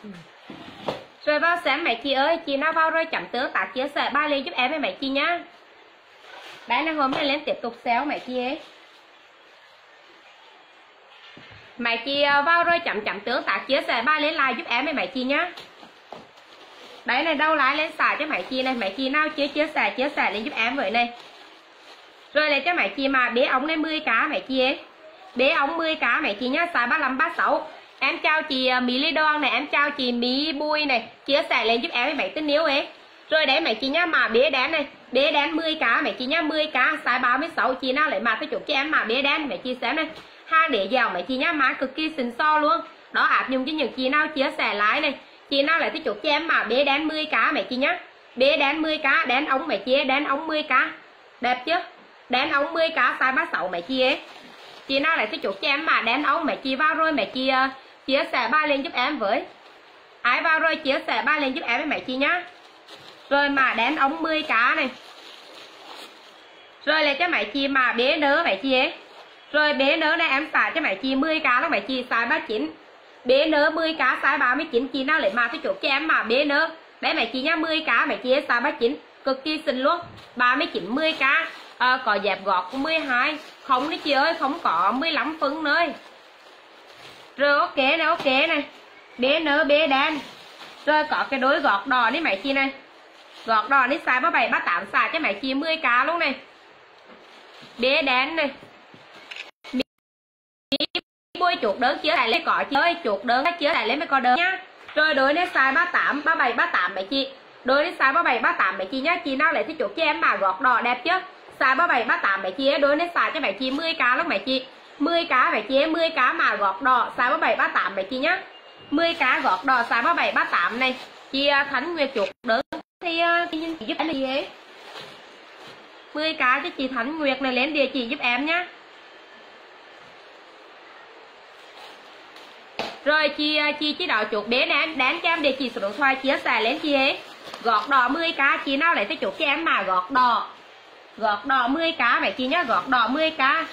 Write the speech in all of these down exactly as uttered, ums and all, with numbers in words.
Rồi vào xem mấy chị ơi, chị nào vào rồi chấm tương tác chia sẻ ba liền giúp em với mấy chị nhá. Đây là hôm nay lên tiếp tục sale mấy chị ấy. Mấy chị vào rồi chấm chấm tương tác chia sẻ ba lên like giúp em với mấy chị nhá. Đấy này, đâu like lên xả cho mấy chị này, mấy chị nào chưa chia sẻ chia sẻ lên giúp em với này. Rồi lấy cho mấy chị mà bế ống lên mười cá mấy chị ấy. Bế ống mười cá mấy chị nhá, size ba lăm ba sáu. Em chào chị Mỹ Lê Đoan này, em chào chị Mỹ Bùi này, chia sẻ lên giúp em với mấy tin yếu ấy. Rồi đấy mấy chị nhá, mà bế đen này, bế đen mười cá mấy chị nhá, mười cá size ba mươi sáu. Chị nào lấy mà tôi chụp cho em mà bế đen mấy chị xem này. Hàng để dẻo mấy chị nhá, má cực kỳ xinh xo luôn. Đó, áp dụng cho những chị nào chia sẻ like này. Chị nào lấy tôi chụp cho em mà bế đen mười cá mấy chị nhá. Bế đen mười cá, đen ống mấy chị ấy, đen ống mười cá. Đẹp chưa? Đen ống mười cá size ba mươi sáu mấy chị ấy. Chị nào lấy tôi chụp cho em mà đen ống mấy chị vào rồi mấy chị uh, chia sẻ ba lên giúp em với. Ai vào rồi chia sẻ ba lên giúp em với mấy chị nhá. Rồi mà đen ống mười cá này. Rồi lấy cho mấy chị mà bế nớ mấy chị ấy. Rồi bế nớ này em xả cho mấy chị mười cá đó mấy chị size ba mươi chín. Bế nớ mười cá size ba mươi chín. Chị nào lấy mà tôi chụp cho em mà bế nớ. Đấy mấy chị nhá, mười cá mấy chị ấy size ba mươi chín. Cực kỳ xinh luôn. ba mươi chín mười cá. À, có dẹp gọt của mười hai. Không đấy chị ơi, không có mười lăm phân nơi. Rồi ok này, ok này. Bế nớ bế đen. Rồi có cái đôi gọt đỏ đi mấy chị này. Gọt đỏ đi size ba mươi bảy ba mươi tám, xài cho mấy chị mười cá luôn này. Bế đen này. Bôi chuột đơn chia lại lấy có chị ơi, chuột đơn chia lại lấy mới có đơn nhá. Rồi đôi này size ba mươi tám ba mươi bảy ba mươi tám mấy chị. Đôi này size ba mươi bảy ba mươi tám mấy chị nhá. Chị nào lấy cái chuột cho em mà gọt đỏ đẹp chứ. Size ba mươi bảy ba mươi tám mấy chị ấy, đôi này xài cho mấy chị mười cá luôn mấy chị. mười cá mấy chị ấy, mười cá mà gọt đỏ size ba mươi bảy ba mươi tám mấy chị nhá. mười cá gọt đỏ size ba mươi bảy ba mươi tám này. Chị Thánh Nguyệt chuột đơn thì chị giúp em gì ấy. mười cá cho chị Thánh Nguyệt này lên địa chỉ giúp em nhá. Rồi chị chị chỉ đỏ chuột bé nè, đánh cho em địa chỉ số điện thoại chia sẻ lên chị ấy. Gọt đỏ mười cá, chị nào lấy cái chuột cho em mà gọt đỏ. Gọt đỏ mười cá mấy chị nhá, gọt đỏ mười cá.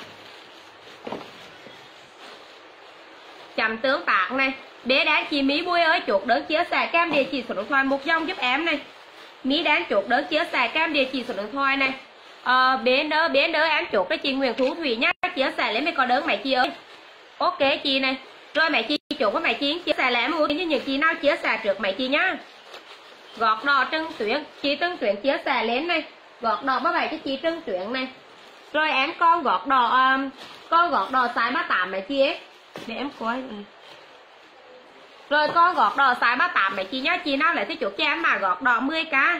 Chấm tương tác này. Bé đáng chị Mỹ Bùi ơi, chuột đơn chia sẻ các em địa chỉ số điện thoại một dòng giúp em này. Mỹ đáng chuột đơn chia sẻ các em địa chỉ số điện thoại này. Ờ, bé đỡ, bé đỡ em chuột cho chị Nguyễn Thu Thủy nhá, chia sẻ lên mấy có đơn mấy chị ơi. Ok chị này. Rồi mấy chị chuột với mấy chị chia sẻ lại em ưu tiên những chị nào chia sẻ trước mấy chị nhá. Gọt đỏ Trân Tuyến, chị Trân Tuyến chia sẻ lên này. Gọt đỏ ba mươi bảy cho chị Trân Tuyến này. Rồi em con gọt đỏ um, con gọt đỏ size ba mươi tám mấy chị ấy. Để em coi. Rồi con gọt đỏ size ba mươi tám mấy chị nhá. Chị nào lấy cái chuột cho em mà gọt đỏ mười cá.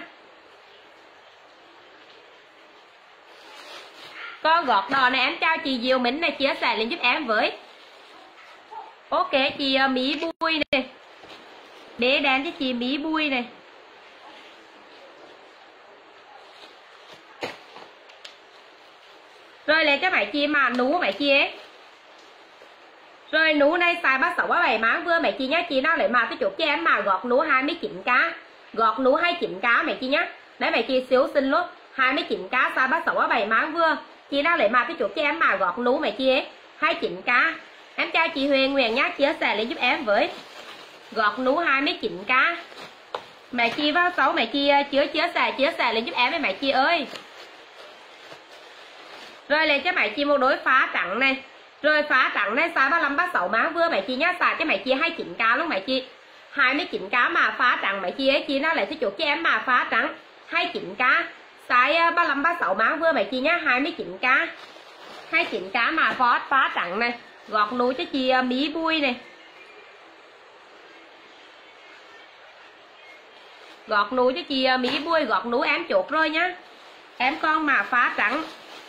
Con gọt đỏ này em chào chị Diệu Minh này, chia sẻ lên giúp em với. Ok chị uh, Mỹ Bùi này. Để đen cho chị Mỹ Bùi này. Rồi lấy cho mấy chị mà nú mấy chị ấy. Rồi nú này size ba mươi sáu ba mươi bảy máng vừa mấy chị nhá. Chị nào lấy mà cái chuột cho em mà gọt nú hai mươi chín cá. Gọt nú hai mươi chín cá mấy chị nhá. Đấy mấy chị xíu xinh luôn. hai mươi chín cá size ba mươi sáu ba mươi bảy máng vừa. Chị nào lấy mà cái chuột cho em mà gọt nú mấy chị ấy. hai mươi chín cá. Em chào chị Huyền Nguyễn nhá, chia sẻ lên giúp em với. Gọt nú hai mươi chín cá. Mấy chị vào sáu mấy chị chưa chia sẻ chia sẻ lên giúp em với mấy chị ơi. Rồi lên cho mấy chị một đôi phá trắng này. Rồi phá trắng này size ba mươi lăm ba mươi sáu máng vừa mấy chị nhá, xài cho mấy chị hai mươi chín cá luôn mấy chị. hai mươi chín cá mà phá trắng mấy chị ấy, chị nào lấy cái chuột cho em mà phá trắng. hai mươi chín cá size ba mươi lăm ba mươi sáu máng vừa mấy chị nhá, hai mươi chín cá. hai mươi chín cá mà phá phá trắng này. Gọt nú cho chị Mỹ Bùi này. Gọt nú cho chị Mỹ Bùi, gọt nú em chuột rồi nhá. Em con mà phá trắng.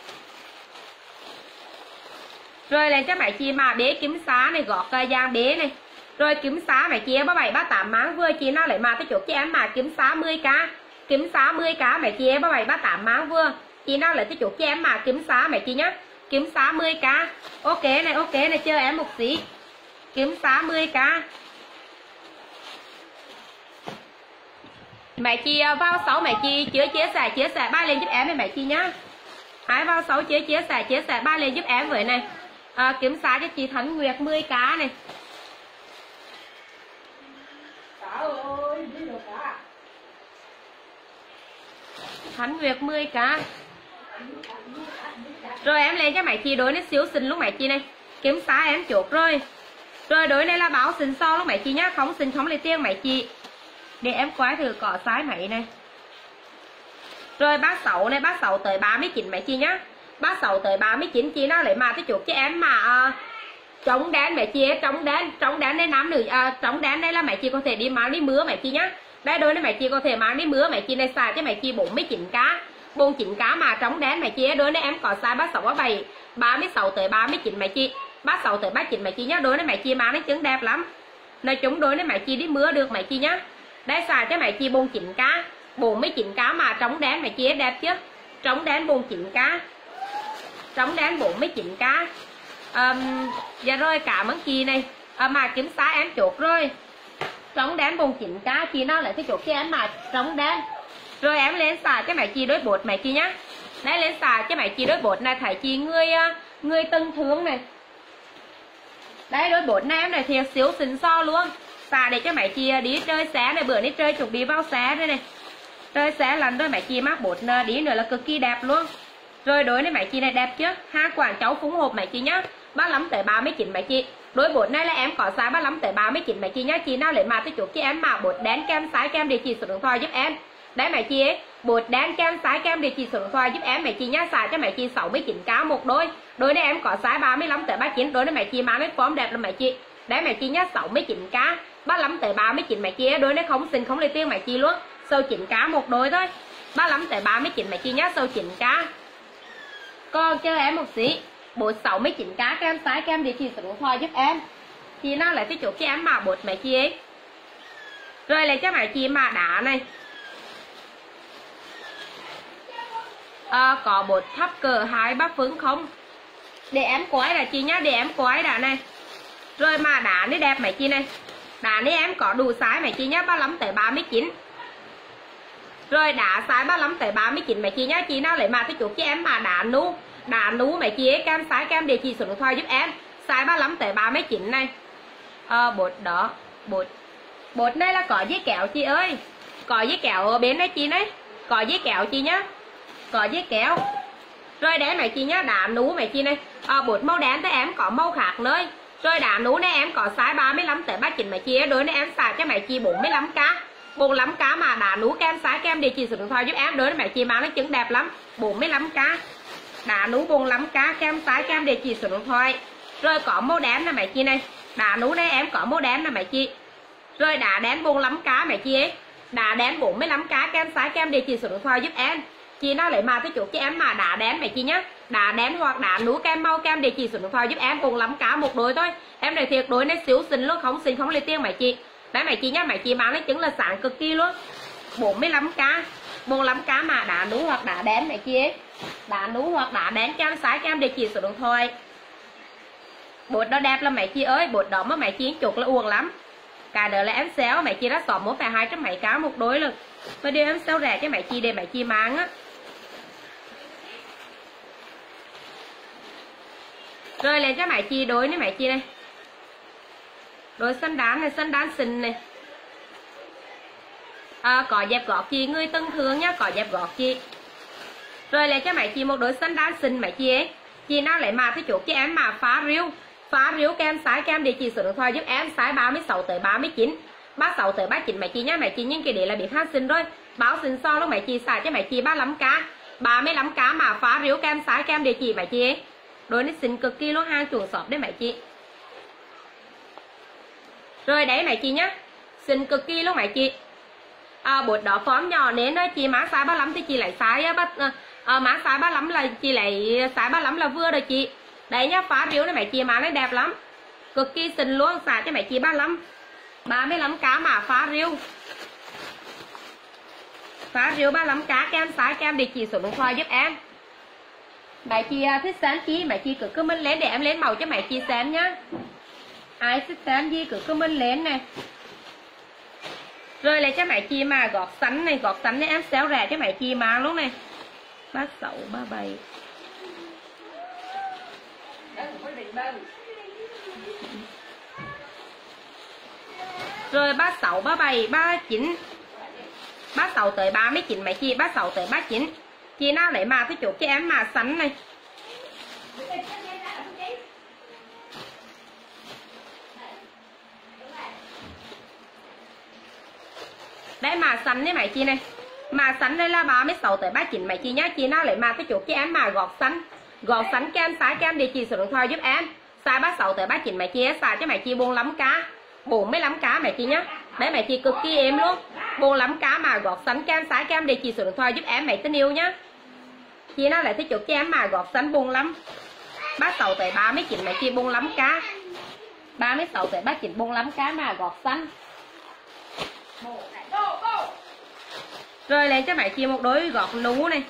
Rồi lên cho mấy chị mà bế kiếm xá này, gọt giang bế này. Rồi kiếm xá mấy chị ba mươi bảy ba mươi tám máng vừa, chị nào lấy mà cái chuột cho em mà kiếm xá mười cá. Kiếm xá mười cá mấy chị ba mươi bảy ba mươi tám máng vừa. Chị nào lấy cái chuột cho em mà kiếm xá mấy chị nhá. Kiếm xá mười cá. Ok này, ok này, chờ em một xí. Kiếm xá mười cá. Mấy chị vào sáu mấy chị chưa chia sẻ chia sẻ ba lên giúp em với mấy chị nhá. Ai vào sáu chưa chia sẻ chia sẻ ba lên giúp em với này. À, kiếm xá cho chị Thánh Nguyệt mười cá này. Khánh Nguyệt mười k. Rồi em lên cho mày chi đối nó xíu xinh lúc mày chi này. Kiếm xá em chuột rồi. Rồi đối này là báo xinh so lúc mày chi nhá. Không xinh không lấy tiền mày chi. Để em quái thử cỏ sái mày này. Rồi bát sáu này, bát sáu tới ba mươi chín mày chi nhá. Bát sáu tới ba mươi chín chi nó lấy mà cái chuột cho em mà uh, trống đen mày chi, trống đen, trống đen đây nam nữ uh, trống đen đây là mày chi có thể đi mang đi mưa mày chi nhá. Đây đối này mày chi có thể mang đi mưa mày chi này xài cho mày chi bốn mươi chín k. bốn mươi chín k mà trống đen mày chi. Đối này em có size bát sáu bát bảy, ba mươi sáu tới ba mươi chín mày chi. Bát sáu tới ba mươi chín mày chi nhá. Đối này mày chi mang nó trứng đẹp lắm. Nói chung đối này mày chi đi mưa được mày chi nhá. Đây xài cho mày chi bốn mươi chín k, bốn mươi chín k mà trống đen mày chi đẹp chứ. Trống đen bốn mươi chín k. Trống đen bốn mươi chín k. Um, dạ rồi cảm ơn chị này. À, mà kiếm xá em chốt rồi. Trống đen bốn mươi chín k chị nó lại cái chốt cho em mà trống đen. Rồi em lên xả cho mày chi đối bột mày chi nhá. Đấy lên xả cho mày chi đối bột này thấy chị người người tân thương này. Đấy đối bột này em này thiệt xíu xinh so luôn. Xả để cho mày chi đi chơi xé này, bữa nay chơi chụp đi vào xé đây này. Chơi xé lần đôi mày chi mắc bột đi nữa là cực kỳ đẹp luôn. Rồi đối này mày chi này đẹp chứ. Hai quản cháu phúng hộp mày chi nhá. ba mươi lăm tới ba mươi chín mày chi. Đối bột này là em có size ba mươi lăm tới ba mươi chín mày chi nhá. Chị nào lấy mà tôi chụp cho em mà bột đen kem size kem địa chỉ số điện thoại giúp em. Đấy mày chi ấy, bột đen kem size kem địa chỉ số điện thoại giúp em mày chi nhá. Xài cho mày chi sáu mươi chín k một đôi. Đôi này em có size ba mươi lăm tới ba mươi chín. Đôi này mày chi mang cái form đẹp là mày chi. Đấy mày chi nhá, sáu mươi chín k, ba mươi lăm tới ba mươi chín mày chi. Đôi này không xinh không lấy tiền mày chi luôn. Sâu chín k một đôi thôi. ba mươi lăm tới ba mươi chín mày chi nhá, sâu chín k. Còn chơi em một xí. Bột sáu mươi chín k kem size kem địa chỉ số điện thoại giúp em. Chị nào lại cái chỗ cho em mà bột mày chi ấy. Rồi lấy cho mày chi mà đá này. À, có bột thấp cỡ hai bát phấn không? Để em quái là chị nhá, để em quái đã này. Rồi mà đá này đẹp mày chi này. Đá này em có đủ size mày chi nhá, ba mươi lăm tới ba mươi chín. Rồi đá size ba mươi lăm tới ba mươi chín mày chi nhá. Chị nào lấy mà cái chỗ cho em mà đá nu. Đá nu mày chi ấy, kem size kem địa chỉ số điện thoại giúp em. Size ba mươi lăm tới ba mươi chín này. À, bột đó, bột. Bột này là có giấy kéo chị ơi. Có giấy kéo ở bên đây chị này. Có giấy kéo chị nhá. Có giấy kéo. Rồi đấy mày chị nhá, đá nú mày chị này. À, bột màu đen tới em có màu khác nơi. Rồi đá nú này em có size ba mươi lăm tới ba mươi chín mày chị. Đối này em xài cho mày chị bốn mươi lăm k. bốn mươi lăm k mà đá nú kem size kem địa chỉ số điện thoại giúp em. Đối này mày chị mang nó trứng đẹp lắm. bốn mươi lăm k. Đá nú bốn mươi lăm k kem size kem địa chỉ số điện thoại. Rồi có màu đen là mày chị này. Đá nú này em có màu đen là mày chị. Rồi đá đen bốn mươi lăm k mày chị ấy. Đá đen bốn mươi lăm k kem size kem địa chỉ số điện thoại giúp em. Chị nào lấy mà cái chuột cho em mà đá đen mày chị nhá. Đá đen hoặc đá nú kem mau kem địa chỉ số điện thoại giúp em. bốn mươi lăm k một đôi thôi. Em này thiệt đôi này xíu xinh luôn, không xinh không lấy tiền mày chị. Đấy mày chị nhá, mày chị bán lấy trứng là sáng cực kỳ luôn. bốn mươi lăm k. bốn mươi lăm k mà đá nú hoặc đá đen mày chị ấy. Đá nú hoặc đá đen kem size kem địa chỉ số điện thoại. Bột đó đẹp lắm mày chị ơi. Bột đó mà mày chị chuột là uổng lắm. Cả đợt là em xéo mày chị đã xỏ một phải hai trăm mấy cá một đôi lần. Và điều em xéo rẻ cho mày chị để mày chị mang á. Rồi lên cho mày chị đối với mày chị này. Đôi sân đán này, sân đán xinh này. À, có dẹp gót chị người tân thương nhá, có dẹp gót chị. Rồi lên cho mày chị một đôi sân đán xinh mày chị ấy. Chị nào lấy mà cái chuột cho em mà phá riêu. Phá riếu kem size kem địa chỉ số điện thoại giúp em size ba mươi sáu tới ba mươi chín. ba mươi sáu tới ba mươi chín mày chị nhá, mày chị nhưng cái để là biết hát xinh rồi. Báo xinh so lúc mày chị xài cho mày chị ba mươi lăm k. ba mươi lăm k mà phá riếu kem size kem địa chỉ mày chị ấy. Đôi nó xinh cực kỳ luôn, hàng chuồng shop đấy mày chị. Rồi đấy mày chị nhá. Xinh cực kỳ luôn mày chị. À, bột đó form nhỏ nên đó chị má size ba mươi lăm thì chị lại size bắt à, à, má size ba mươi lăm là chị lại size ba mươi lăm là vừa rồi chị. Đấy nhá, phá riếu này mày chị má nó đẹp lắm. Cực kỳ xinh luôn, xả cho mày chị ba mươi lăm. ba mươi lăm k mà phá riếu. Phá riếu ba mươi lăm k kem size kem địa chỉ số điện thoại giúp em. Mày chị thích xem chi mày chị cứ comment lên để em lên màu cho mày chị xem nhá. Ai thích xem gì cứ comment lên này. Rồi lấy cho mày chị mà gọt sắn này, gọt sắn này em xéo rẻ cho mày chị mà luôn này. ba mươi sáu, ba mươi bảy. Rồi ba mươi sáu, ba mươi bảy, ba mươi chín. ba mươi sáu tới ba mươi chín mấy chị, ba mươi sáu tới ba mươi chín. Chị nào lấy mà thì chốt cho em mà sắn này. Đây mà sắn đấy mấy chị này. Mà sắn đây là ba mươi sáu tới ba mươi chín mấy chị nhá. Chị nào lấy mà thì chốt cho em mà gọt sắn. Gọt sắn kem size kem địa chỉ số điện thoại giúp em. Size ba mươi sáu tới ba mươi chín mấy chị, size cho mấy chị bốn mươi lăm k, bốn mươi lăm k mấy chị nhá. Đấy mấy chị cực kỳ êm luôn. bốn mươi lăm k mà gọt sắn kem size kem địa chỉ số điện thoại giúp em mấy tình yêu nhá. Chị nào lại thích chốt cho em mà gọt sắn bốn mươi lăm. ba mươi sáu tới ba mươi chín mấy chị bốn mươi lăm k. ba mươi sáu tới ba mươi chín bốn mươi lăm k mà gọt sắn. Rồi lấy cho mấy chị một đôi gọt nú này.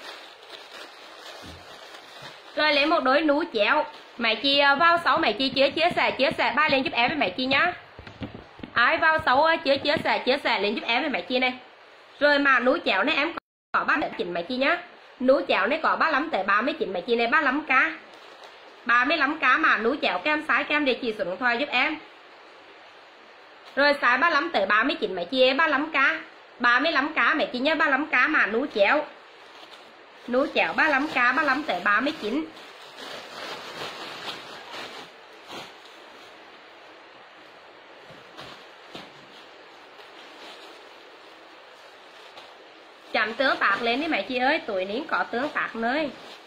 Rồi lấy một đôi nú chéo. Mấy chị vào sáu mấy chị chia chia sẻ chia sẻ ba lên giúp em với mấy chị nhá. Ai vào sáu chia chia sẻ chia sẻ lên giúp em với mấy chị này. Rồi mà nú chéo này em có ba mươi chín mấy chị nhá. Nú chéo này có ba mươi lăm tới ba mươi chín mấy chị này, ba mươi lăm k. ba mươi lăm k mà nú chéo kem size kem địa chỉ số điện thoại giúp em. Rồi size ba mươi lăm tới ba mươi chín mấy chị, ba mươi lăm k. ba mươi lăm k mấy chị nhá, ba mươi lăm k mà nú chéo. Nú chéo ba mươi lăm k, ba mươi lăm tới ba mươi chín. Chậm tương tác lên đi mấy chị ơi, tuổi nín có tương tác nơi.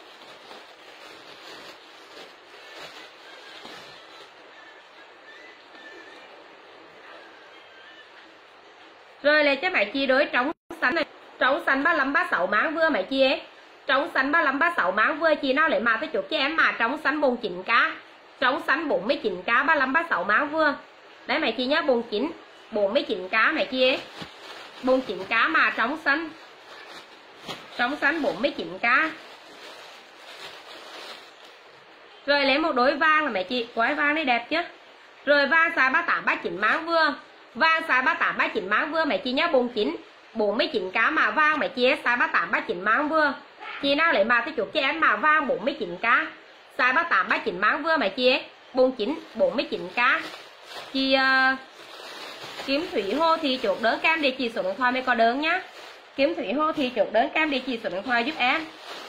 Rồi lấy cho mấy chị đối trống xanh này. Trống xanh ba mươi lăm ba mươi sáu máng vừa mấy chị ấy. Trống xanh ba mươi lăm ba mươi sáu máng vừa, chị nào lấy mà tới chốt cho em mà trống xanh bốn mươi chín k. Trống xanh bốn mươi chín k ba mươi lăm ba mươi sáu máng vừa. Đấy mấy chị nhá, bốn mươi chín, bốn mươi chín k mấy chị ấy. bốn mươi chín k mà trống xanh. Trống xanh bốn mươi chín k. Rồi lấy một đôi vàng là mấy chị, quái vàng này đẹp chứ. Rồi vàng size ba mươi tám ba mươi chín máng vừa. Vàng size ba mươi tám ba mươi chín máng vừa mấy chị nhá, bốn mươi chín, bốn mươi chín k mà vàng mấy chị ấy, size ba mươi tám ba mươi chín máng vừa. Chị nào lấy mà cái chuột cho em mà vàng bốn mươi chín k. Size ba mươi tám ba mươi chín máng vừa mấy chị ấy, bốn mươi chín, bốn mươi chín k. Chị uh, Kiếm Thủy Hồ thì chuột đỡ cam địa chỉ số điện thoại mới có đơn nhá. Kiếm Thủy Hồ thì chuột đỡ cam địa chỉ số điện thoại giúp em.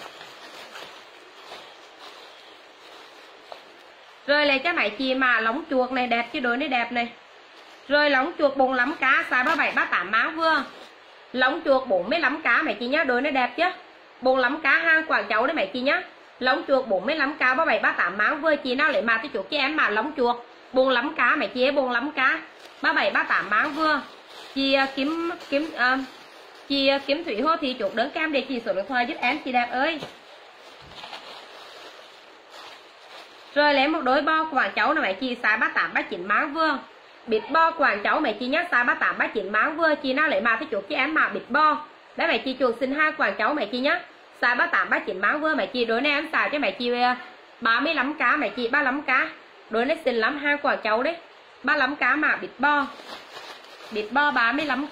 Rồi lấy cho mấy chị mà lóng chuột này đẹp chứ, đôi này đẹp này. Rồi lóng chuột bốn mươi lăm k, size ba mươi bảy ba mươi tám máng vừa. Lóng chuột bốn mươi lăm k mấy chị nhá, đôi này đẹp chứ. bốn mươi lăm k hàng Quảng Châu đấy mấy chị nhá. Lóng chuột bốn mươi lăm k ba mươi bảy ba mươi tám máng vừa, chị nào lấy mà cái chuột cho em mà lóng chuột bốn mươi lăm k mấy chị ấy, bốn mươi lăm k ba mươi bảy ba mươi tám máng vừa. Chị kiếm kiếm uh, chị Kiếm Thủy Hồ thì chuột đỡ cam để chị số điện thoại giúp em chị đẹp ơi. Rồi lấy một đôi bo Quảng Châu là mấy chị, size ba mươi tám ba mươi chín máng vừa. Bịt bo Quảng Châu mấy chị nhá, size ba mươi tám ba mươi chín máng vừa, chị nào lấy mà cái chuột cho em mà bịt bo. Đấy mấy chị chuột xin hai Quảng Châu mấy chị nhá, size ba mươi tám ba mươi chín máng vừa mấy chị. Đôi này em xài cho mấy chị ba mươi lăm k mấy chị, ba mươi lăm k. Đôi này xinh lắm, hai Quảng Châu đấy, ba mươi lăm k mà bịt bo. Bịt bo ba mươi lăm k.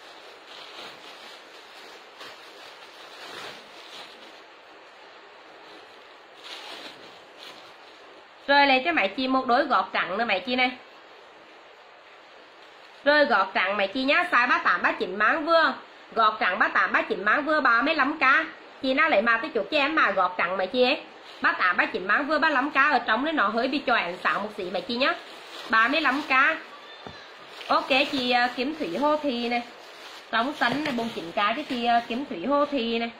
Rồi lấy cho mấy chị một đôi gọt trắng nữa mấy chị này. Rồi gọt trắng mấy chị nhá, size ba mươi tám ba mươi chín máng vừa. Gọt trắng ba mươi tám ba mươi chín máng vừa, ba mươi lăm k. Chị nào lấy mà cái chuột cho em mà gọt trắng mấy chị ấy, ba mươi tám ba mươi chín máng vừa, ba mươi lăm k. Ở trong đấy nó hơi bị cho ánh sáng một xí mấy chị nhá, ba mươi lăm k. Ok chị Kiếm Thủy Hồ thì này, trống xanh này bốn mươi chín k chứ chị Kiếm Thủy Hồ thì này.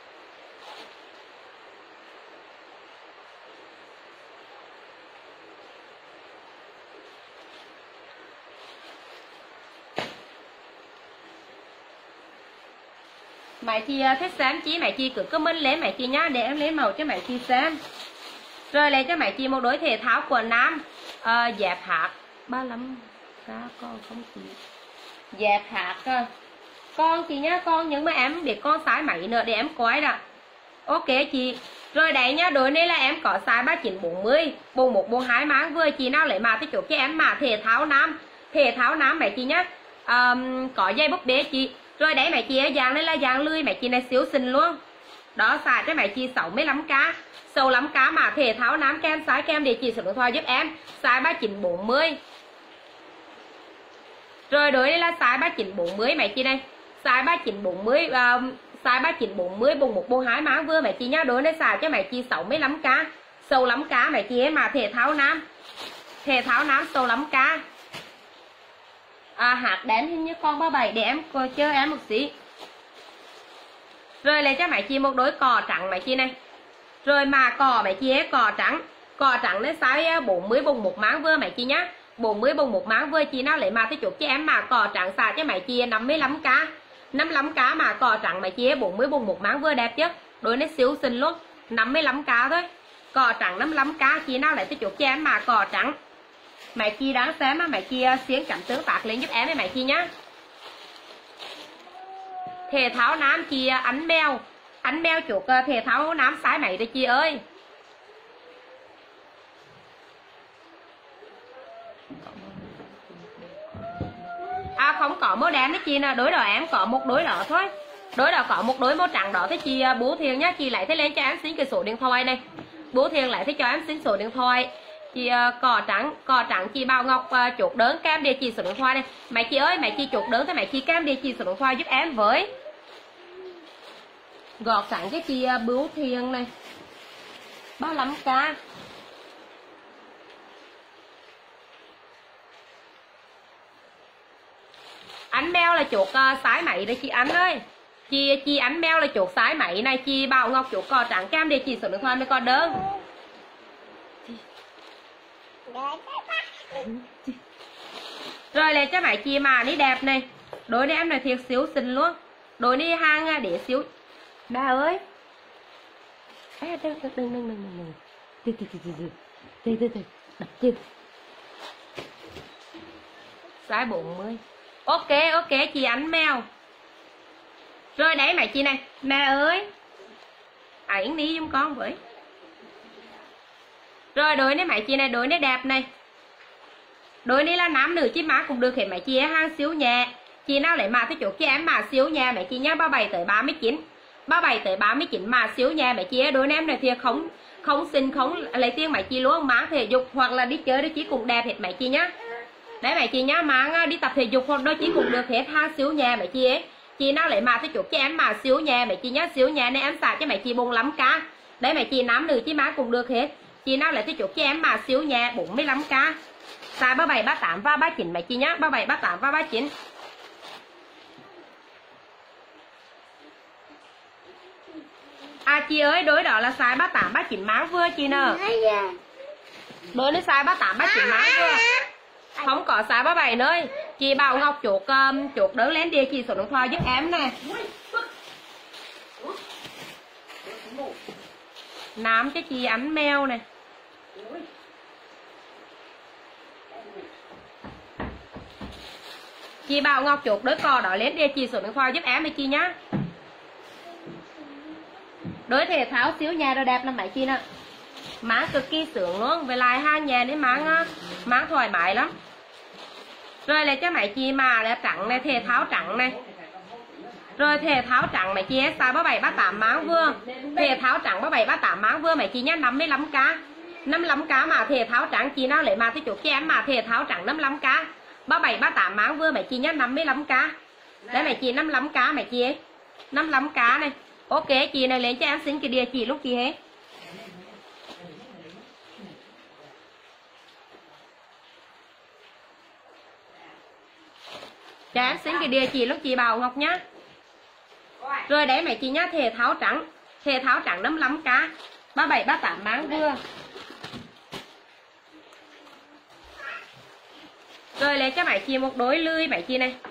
Mấy chị thích xem chí mấy chị cứ comment lên mấy chị nhá, để em lấy màu cho mấy chị xem. Rồi lấy cho mấy chị một đôi thể thao của nam, uh, dẹp hạt ba mươi lăm k con không chị. Dẹp hạt con chị nhá, con nhưng mà em biết con size mấy nữa để em coi nè. Ok chị. Rồi đấy nhá, đôi này là em có size ba mươi chín bốn mươi, bốn mươi mốt bốn mươi hai máng vừa. Chị nào lấy mà cái chỗ cho em mà thể thao nam, thể thao nam mấy chị nhá, um, có dây búp bê chị. Rồi đấy mấy chị dàn đây là dàn lươi mấy chị này siêu xinh luôn. Đó xài cho mấy chị sáu mươi lăm k, sáu mươi lăm k mà thể thao nam kem size kem địa chỉ số điện thoại giúp em, size ba mươi chín bốn mươi. Rồi đối đây là size ba mươi chín bốn mươi mấy chị này, size ba chín bốn mươi, uh, size ba chín bốn mươi bùng một bùng hai má vừa mẹ chị nhá. Đối với xài cho mẹ chị sáu mươi lăm k, sâu lắm cá mẹ chị ấy, mà thể thao nam, thể thao nam sâu lắm cá. À, hạt đen hình như con ba bảy để em chơi em một xí. Rồi lấy cho mẹ chị một đôi cò trắng mẹ chị này. Rồi mà cò mẹ chị ấy cò trắng, cò trắng lên size bốn mươi bùng một máng vừa mẹ chị nhá. bốn mươi bùng một máng vừa chị nào lấy mà cái chuột cho em mà cò trắng xài cho mẹ chị năm mươi lăm k. năm mươi lăm k mà cò trắng mẹ chị ấy bốn mươi bùng một máng vừa đẹp chứ. Đôi nó xíu xinh luôn, năm mươi lăm k thôi. Cò trắng năm mươi lăm k chị nào lấy cái chuột cho em mà cò trắng. Mẹ chị đáng xem mà mẹ chị xiên chấm tương tác lên giúp em với mẹ chị nhá. Thể thao nam chị ánh mèo, ánh mèo chuột thể thao nam size mày đây chị ơi. À không có màu đen đấy chị nè, đối đỏ em có một đôi đỏ thôi. Đối đỏ có một đôi màu trắng đỏ thế chị bố Thiền nhá, chị lại thế lên cho em xin cái số điện thoại này. Bố Thiền lại thế cho em xin số điện thoại. Chị uh, cò trắng, cò trắng chị Bảo Ngọc uh, chốt đơn kèm địa chỉ số điện thoại này. Mẹ chị ơi, mẹ chị chốt đơn thì mẹ chị kèm địa chỉ số điện thoại giúp em với. Gọt sẵn cái chị uh, Bố Thiền này. ba mươi lăm k. Ánh mèo là chuột uh, sái mày đây chị Ánh ơi. Chị chị Ánh mèo là chuột sái mày này, chị Bảo Ngọc chuột cò trắng kèm địa chỉ số điện thoại với con đơn. Rồi lấy cho mày chị mà đi đẹp này. Đôi này em này thiệt xíu xinh luôn. Đôi này hàng để xíu. Ba ơi. À, đừng đừng đừng đừng đừng đừng. Từ từ từ từ từ. Từ từ từ. Đập chân. Size bốn mươi. Ok ok chị Ánh mèo. Rồi đấy mày chị này. Mẹ ơi. Ảnh đi giùm con với. Rồi đôi này mày chị này, đôi này đẹp này. Đôi này là nam nữ chứ má cũng được hết mày chị ấy, hàng siêu nhẹ. Chị nào lấy mà cái chỗ cho em mà siêu nhẹ mày chị nhá, ba mươi bảy tới ba mươi chín. ba mươi bảy tới ba mươi chín mà siêu nhẹ mày chị ấy. Đôi em này thì không không xin không lấy tiền mày chị luôn, mang thể dục hoặc là đi chơi đôi chị cũng đẹp hết mày chị nhá. Đấy mày chị nhá, mang đi tập thể dục hoặc đôi chị cũng được hết, hàng siêu nhẹ mày chị ấy. Chị nào lấy mà cái chỗ cho em mà siêu nhẹ mày chị nhá, siêu nhẹ này em xài cho mày chị bốn mươi lăm k. Đấy mày chị nam nữ chứ má cũng được hết. Chị nào lấy cái chuột cho em mà siêu nhẹ bốn mươi lăm k. Size ba mươi bảy, ba mươi tám và ba mươi chín mày chị nhá, ba mươi bảy, ba mươi tám và ba mươi chín. À chị ơi, đối đó là size ba mươi tám, ba mươi chín máng vừa chị nè. Đối với size ba mươi tám, ba mươi chín máng vừa. Không có size ba mươi bảy nơi. Chị Bảo Ngọc chuột um, chuột đỡ lên địa chỉ số điện thoại giúp em nè. Nám cho chị Ánh mèo này. Chị Bảo Ngọc chuột đỡ cò đó lên địa chỉ số điện thoại giúp em với chị nhá. Đối thể tháo xíu nhà rồi đẹp lắm mấy chị nè. Máng cực kỳ sướng luôn. Với lại hai nhà đấy máng máng thoải mái lắm. Rồi lấy cho mấy chị mà là trắng này, thể tháo trắng này. Rồi thể tháo trắng mấy chị size ba mươi bảy, ba mươi tám máng vừa. Thể tháo trắng ba mươi bảy, ba mươi tám máng vừa mấy chị nhá, năm mươi lăm k. năm mươi lăm k mà thể tháo trắng chị nào lấy mà cái chỗ cho em mà thể tháo trắng năm mươi lăm k. ba mươi bảy, ba mươi tám máng vừa mấy chị nhá, năm mươi lăm k. Đấy mấy chị năm mươi lăm k mấy chị ấy. năm mươi lăm k này. Ok chị này lên cho em xin cái địa chỉ lúc chị hết. Cho em xin cái địa chỉ lúc chị Bảo Ngọc nhá. Rồi đấy mấy chị nhá, thể tháo trắng. Thể tháo trắng năm mươi lăm k. ba mươi bảy, ba mươi tám máng vừa. Rồi lấy cho mấy chị một đôi lươi mấy chị này.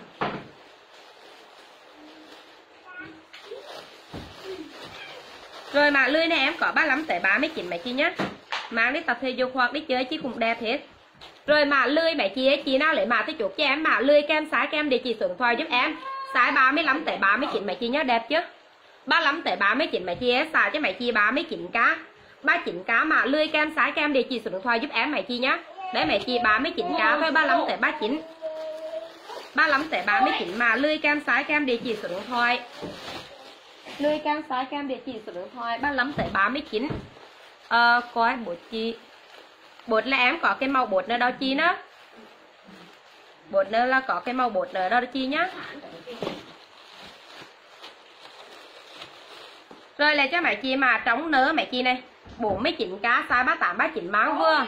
Rồi mà lươi này em có ba mươi lăm tới ba mươi chín mấy chị nhá. Mang đi tập thể dục hoặc đi chơi chị cũng đẹp hết. Rồi mà lươi mấy chị ấy, chị nào lấy mà cái chuột cho em mà lươi kem size kem địa chỉ số điện thoại giúp em. Size ba mươi lăm tới ba mươi chín mấy chị nhá, đẹp chứ. ba mươi lăm tới ba mươi chín mấy chị ấy, xài cho mấy chị ba mươi chín k. ba mươi chín k mà lươi kem size kem địa chỉ số điện thoại giúp em mấy chị nhá. Đấy mấy chị ba mươi chín k thôi, ba mươi lăm tới ba mươi chín. ba mươi lăm tới ba mươi chín mà lươi kem size kem địa chỉ số điện thoại. Lươi kem size kem địa chỉ số điện thoại ba mươi lăm tới ba mươi chín. Ờ coi bột chị. Bột là em có cái màu bột nữa đâu chi nữa. Bột nữa là có cái màu bột nữa đâu chi nhá. Rồi là cho mẹ chị mà trống nớ mẹ chị này bốn mươi chín k size ba tám ba chín máng vừa.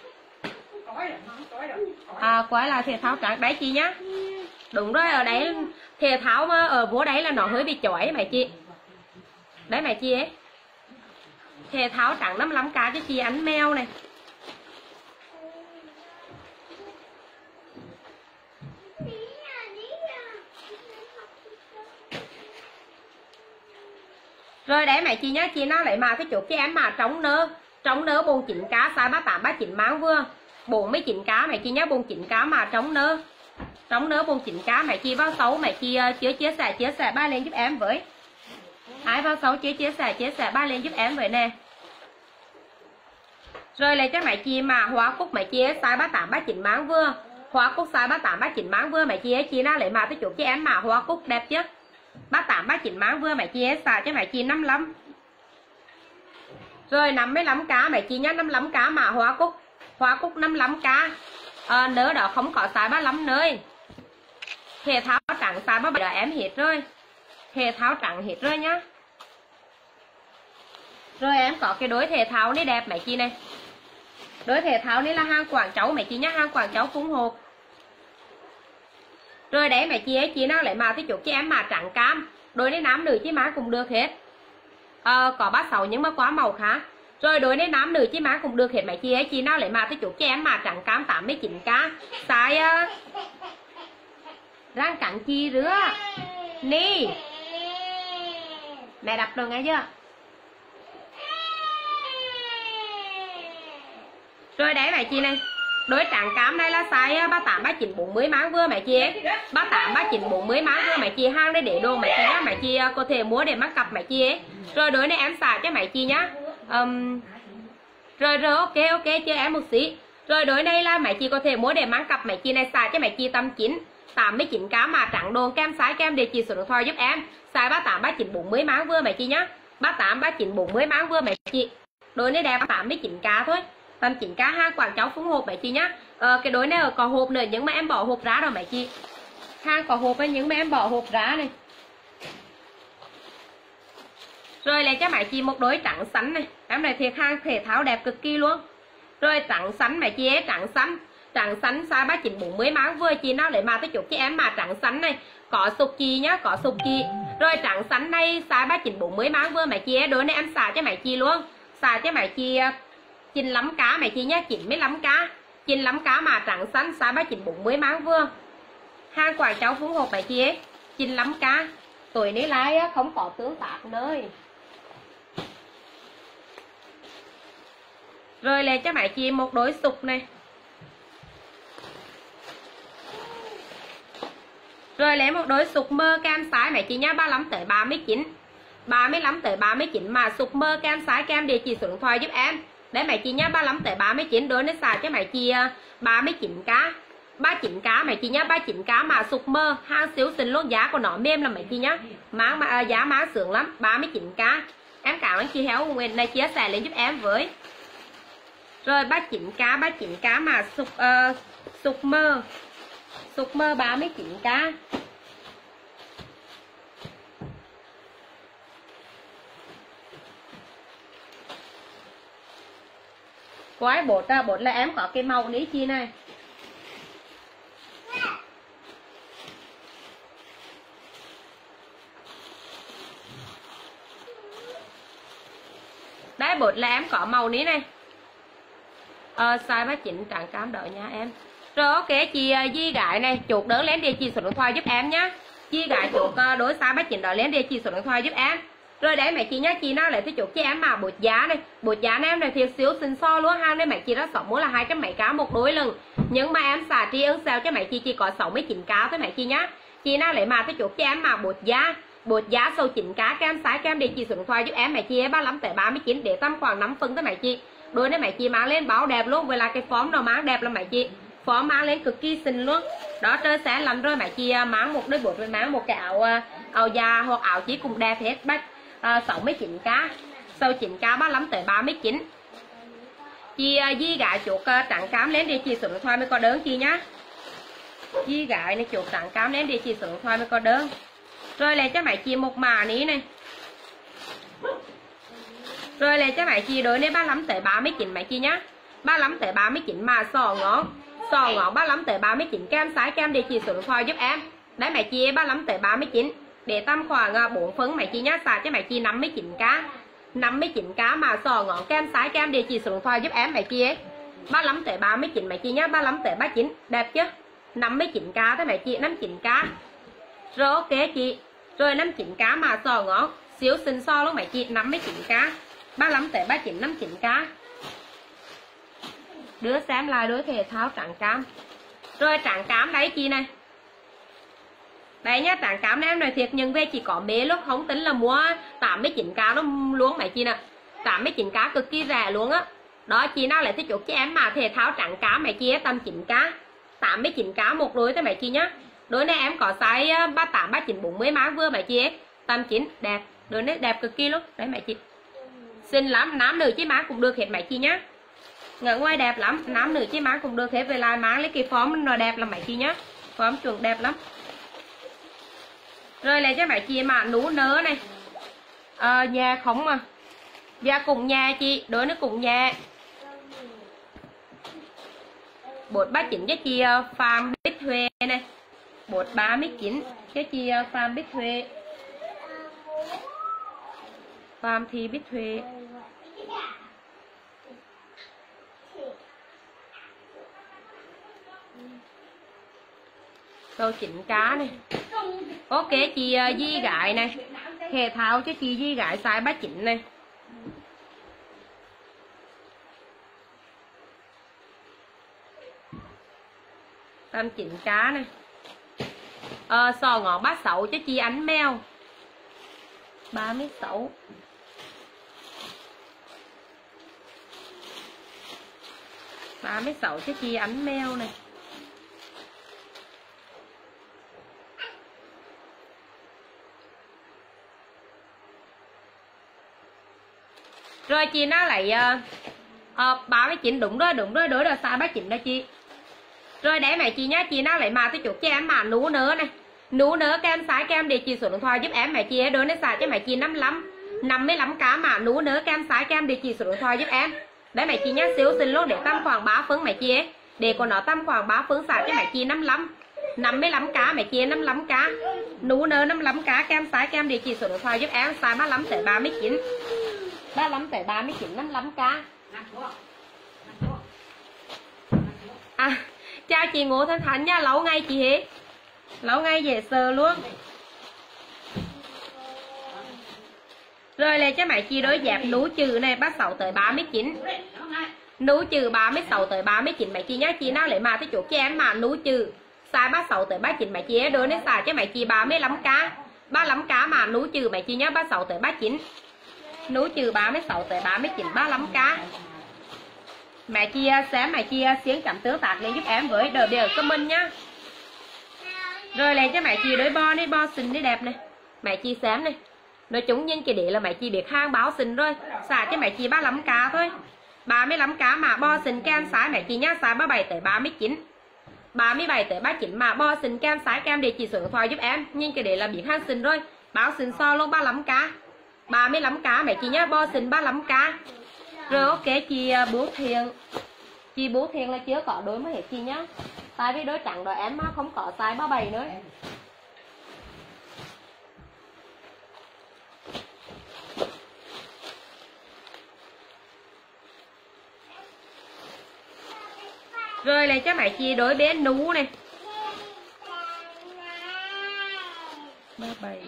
À quái là thể thao trắng đấy chị nhá. Đúng rồi, ở đấy thể thao mà ở vô đấy là nó hơi bị chói mẹ chị. Đấy mẹ chị ấy. Thể thao trắng năm mươi lăm k cho chị ăn mèo này. Rồi đấy mẹ chị nhá, chị nào lấy mà cái chốt cho em mà trống nơ, trống nơ bốn mươi chín k size ba tám ba chín máng vừa. bốn mươi chín k mẹ chị nhá, bốn mươi chín k mà trống nơ. Trống nơ bốn mươi chín k mẹ chị vào xấu mẹ chị chưa chia sẻ chia sẻ ba lên giúp em với. Ai vào xấu chưa chia sẻ chia sẻ ba lên giúp em với nè. Rồi lấy cho mẹ chị mà hoa cúc mẹ chị size ba tám ba chín máng vừa. Hoa cúc size ba tám ba chín máng vừa mẹ chị ấy, chị nào lấy mà cái chốt cho em mà hoa cúc đẹp chứ. ba tám ba chín máng vừa mẹ chị ấy, xài cho mẹ chị năm mươi lăm. Rồi năm mươi lăm k mẹ chị nhá, năm mươi lăm k mà hoa cúc. Hoa cúc năm mươi lăm k. À, nớ đó không có size ba mươi lăm nơi. Thể thao trắng size ba mươi bảy em hết rồi. Thể thao trắng hết rồi nhá. Rồi em có cái đối thể thao này đẹp mẹ chị này. Đối thể thao này là hàng Quảng Châu mẹ chị nhá, hàng Quảng Châu phun hộp. Rồi đấy mẹ chị ấy, chị nào lấy mà cái chốt cho em mà trắng cam. Đối này nam nữ chị má cũng được hết. À, có ba mươi sáu nhưng mà quá màu khác. Rồi đối này nam nữ chị má cũng được hết mẹ chị ấy, chị nào lấy mà cái chốt cho em mà trắng cam tám mươi chín k. Size uh, răng cắn chi rứa. Ni. Mẹ đập rồi nghe chưa? Rồi đấy mẹ chị này. Đối trắng cam này là size ba tám ba chín bốn mươi máng vừa mẹ chị ấy. ba tám ba chín bốn mươi máng vừa mẹ chị, hàng đây để đồ mẹ chị nhá, mẹ chị có thể mua để mắc cặp mẹ chị ấy. Rồi đối này em xả cho mẹ chị nhá. Um, rồi rồi ok ok cho em một xí. Rồi đối này là mẹ chị có thể mua để mang cặp mẹ chị này, xả cho mẹ chị tầm chín tám mươi chín k mà trắng đồ kem size kem địa chỉ số điện thoại giúp em. Size ba tám ba chín bốn mươi máng vừa mẹ chị nhá. ba tám ba chín bốn mươi máng vừa mẹ chị. Đối này đẹp tám mươi chín k thôi. Tầm chín k hàng Quảng Châu phun hộp mẹ chị nhá. Ờ, cái đối này có hộp nữa nhưng mà em bỏ hộp ra rồi mẹ chị. Hàng có hộp ấy nhưng mà em bỏ hộp ra này. Rồi lấy cho mẹ chị một đối trắng xanh này. Em này thiệt hàng thể thao đẹp cực kỳ luôn. Rồi trắng xanh mẹ chị ấy, trắng xanh. Trắng xanh size ba chín bốn mươi máng vừa, chị nào lấy mà tới chụp cho em mà trắng xanh này. Có sụp chị nhá, có sụp chị. Rồi trắng xanh này size ba chín bốn mươi máng vừa mẹ chị ấy, đối này em xả cho mẹ chị luôn. Xả cho mẹ chị chín mươi lăm k mẹ chị nhá, chín mươi lăm k. chín mươi lăm k mà trắng xanh size ba chín bốn mươi máng vừa. Hàng Quảng Châu phun hộp mẹ chị ấy, chín mươi lăm k. Tuổi này lại không có tương tác nơi. Rồi lấy cho mẹ chị một đối sụp này. Rồi lấy một đối sụp mơ cam size mẹ chị nhá, ba mươi lăm tới ba mươi chín. ba mươi lăm tới ba mươi chín mà sụp mơ cam size kem địa chỉ số điện thoại giúp em. Đấy mẹ chị nhá, ba mươi lăm tới ba mươi chín, đối nó xài cho mẹ chị ba mươi chín k. ba mươi chín k mẹ chị nhá, ba mươi chín k mà sụp mơ, hàng siêu xinh luôn, giá của nó mềm là mẹ chị nhá. Máng mà giá máng sướng lắm, ba mươi chín k. Em cảm ơn chị Héo Nguyễn này chia sẻ lên giúp em với. Rồi ba mươi chín k, ba mươi chín k mà sụp uh, sụp mơ. Sụp mơ ba mươi chín k. Quái bột ra, bột là em có cái màu ní chi này. Đấy bột là em có màu ní này. Ờ, size ba mươi chín trắng cam đỡ nha em. Rồi ok chị Di Gái này, chốt đỡ lên địa chỉ số điện thoại giúp em nhá. Di Gái chốt đối size ba mươi chín đỡ lên địa chỉ số điện thoại giúp em. Rồi đấy mẹ chị nhá, chị nào lại cái chốt cho em mà bột giá này. Bột giá này em này thiệt xíu xinh so luôn, hàng này mẹ chị đã sống mua là hai trăm mấy k một đôi lần. Nhưng mà em xả tri ân sale cho mẹ chị chỉ có sáu mươi chín k thôi mẹ chị nhá. Chị nào lại mà cái chốt cho em mà bột giá. Bột giá sâu chín k kem size kem địa chỉ số điện thoại giúp em mẹ chị ba mươi lăm tới ba mươi chín, để tầm khoảng năm phân tới mẹ chị. Đôi này mẹ chị mang lên báo đẹp luôn, với là cái form nó mang đẹp là mẹ chị. Form mang lên cực kỳ xinh luôn. Đó chơi sáng lắm rồi mẹ chị mang một đôi bột, rồi mang một cái áo áo da hoặc áo chỉ cũng đẹp hết. Bách à, sáu mươi chín k, sâu chín k ba mươi lăm tới ba mươi chín. Chị Di Gái chốt trắng cám lên địa chỉ số điện thoại mới có đơn chị nhá. Di Gái này chốt trắng cám lên địa chỉ số điện thoại mới có đơn. Rồi lấy cho mẹ chị một mã ní này. Rồi lên cho mẹ chi đối đến ba mươi lăm tới ba mươi chín mẹ chi nhá. ba mươi lăm tới ba mươi chín mà sò ngón. Sò ngón ba mươi lăm tới ba mươi chín kem size kem địa chỉ số điện thoại giúp em. Đấy mẹ chi ba mươi lăm tới ba mươi chín. Để tầm khoảng bốn phân mẹ chi nhá, xài cho mẹ chi năm mươi chín k. năm mươi chín k mà sò ngón kem size kem địa chỉ số điện thoại giúp em mẹ chi ấy. ba mươi lăm tới ba mươi chín mẹ chi nhá, ba mươi lăm tới ba mươi chín, đẹp chứ? năm mươi chín k thôi mẹ chị, năm mươi chín k. Rồi ok chị. Rồi năm mươi chín k mà sò ngón, siêu xinh so luôn mẹ chị, năm mươi chín k. ba mươi lăm tới ba mươi chín, năm mươi chín k. Đứa xem lại đối thể thao trắng cam. Rồi trắng cam đấy chị này. Đấy nhá, trắng cam này em nói thiệt nhưng về chỉ có mê lúc không tính là mua tám mươi chín k nó luôn mẹ chị nè. tám mươi chín k cực kỳ rẻ luôn á. Đó chị nào lại thích chốt cho em mà thể thao trắng cam mẹ chị tầm chín k. tám mươi chín k một đôi thôi mẹ chị nhá. Đôi này em có size ba mươi tám, ba mươi chín, bốn mươi má vừa mẹ chị ấy. Tầm chín đẹp. Đôi này đẹp cực kỳ luôn. Đấy mẹ chị. Xinh lắm, nam nữ chứ má cũng được hết mẹ chị nhá. Ngỡ ngoài đẹp lắm, nam nữ chứ má cũng được hết. Về lại má lấy cái form nó đẹp lắm mẹ chị nhá. Form chuẩn đẹp lắm. Rồi lại cho mẹ chị mà nú nớ này. À, nhà không mà. Và cùng nhà chị, đôi nó cùng nhà. bốn ba chín cho chị Phạm Bích Huệ này. bốn ba chín cho chị Phạm Bích Huệ. Phạm Thị Bích Huệ. Câu chín cá này. Ok chị Di Gái này. Thể thao cho chị Di Gái size ba mươi chín này. Tầm chín cá này. Ờ, sò ngọn ba mươi sáu cho chị Ánh Mèo. ba mươi sáu. ba mươi sáu cho chị Ánh Mèo này. Rồi chị nó lại uh, uh, ba mươi chín đúng rồi, đúng rồi, đối là size ba mươi chín đó chị. Rồi để mẹ chị nhá, chị nào lại mà tôi chụp cho em mà nú nớ này. Nú nớ kem size kem địa chỉ số điện thoại giúp em mẹ chị ấy. Đối với xài cho mẹ chị năm mươi lăm, năm mươi lăm k mà nú nớ kem size kem địa chỉ số điện thoại giúp em. Đấy mẹ chị nhá, siêu xinh luôn để tầm khoảng ba phân mẹ chị ấy. Để của nó tầm khoảng ba phân xài cho mẹ chị năm mươi lăm, năm mươi lăm k mẹ chị ấy, năm mươi lăm k. Nú nớ năm mươi lăm k kem size kem địa chỉ số điện thoại giúp em, size ba mươi lăm tới ba mươi chín. ba mươi lăm tới ba mươi chín, năm mươi lăm k. À, chào chị Ngô Thanh Thánh nha, lâu ngày chị hết. Lâu ngày dễ sờ luôn. Rồi lên cho mẹ chị đối dẹp nú trừ này ba mươi sáu tới ba mươi chín. Nú trừ ba mươi sáu tới ba mươi chín mẹ chị nhá, chị nào lấy mà tới chuột cho em mà nú trừ size ba mươi sáu tới ba mươi chín mẹ chị ấy. Đối đến xài cho mẹ chị ba mươi lăm k. ba mươi lăm k mà nú trừ mẹ chị nhá, ba mươi sáu tới ba mươi chín. Nú trừ ba mươi sáu tới ba mươi chín, ba mươi lăm k. Mẹ chị xem mẹ chị xiên chấm tương tác lên giúp em với đờ đều comment nhá. Rồi lên cho mẹ chị đối bo đi, bo xinh đi đẹp này. Mẹ chị xem này. Nói chung nhìn cái để là mẹ chị biết hàng báo xinh rồi. Xài cho mẹ chị ba mươi lăm k thôi. ba mươi lăm k mà bo xinh kem size mẹ chị nhá, size ba mươi bảy tới ba mươi chín. ba mươi bảy tới ba mươi chín mà bo xinh kem size kem địa chỉ số điện thoại giúp em. Nhìn cái để là biết hàng xinh rồi. Báo xinh so luôn ba mươi lăm k. ba mươi lăm k mẹ chị nhá, bo xinh ba mươi lăm k. Rồi ok chị Bố Thiện. Chị Bố Thiện là chưa có đối mới hết chị nhá. Tại vì đối trắng đó em không có size ba mươi bảy nữa. Rồi lại cho mẹ chị đối bé nú này. ba mươi bảy.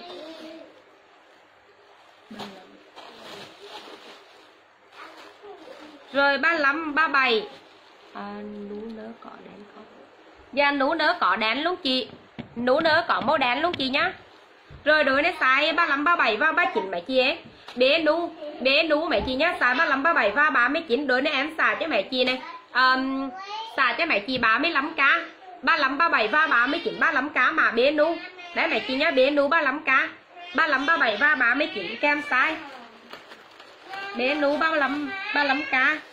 Rồi ba mươi lăm, ba mươi bảy. À, nú nớ có đen không? Dạ nú nớ có đen luôn chị. Nú nớ có màu đen luôn chị nhá. Rồi đối với size ba mươi lăm, ba mươi bảy và ba mươi chín mẹ chị ấy. Bé nú, bé nú mẹ chị nhá, size ba mươi lăm, ba mươi bảy và ba mươi chín. Đối với em xài cho mẹ chị này. Um, xài cho mẹ chị ba mươi lăm k. ba mươi lăm, ba mươi bảy và ba mươi chín, ba mươi lăm k mà bé nú. Đấy mẹ chị nhá, bé nú ba mươi lăm k. ba mươi lăm, ba mươi bảy và ba mươi chín kem size. Bé nú ba mươi lăm, ba mươi lăm k.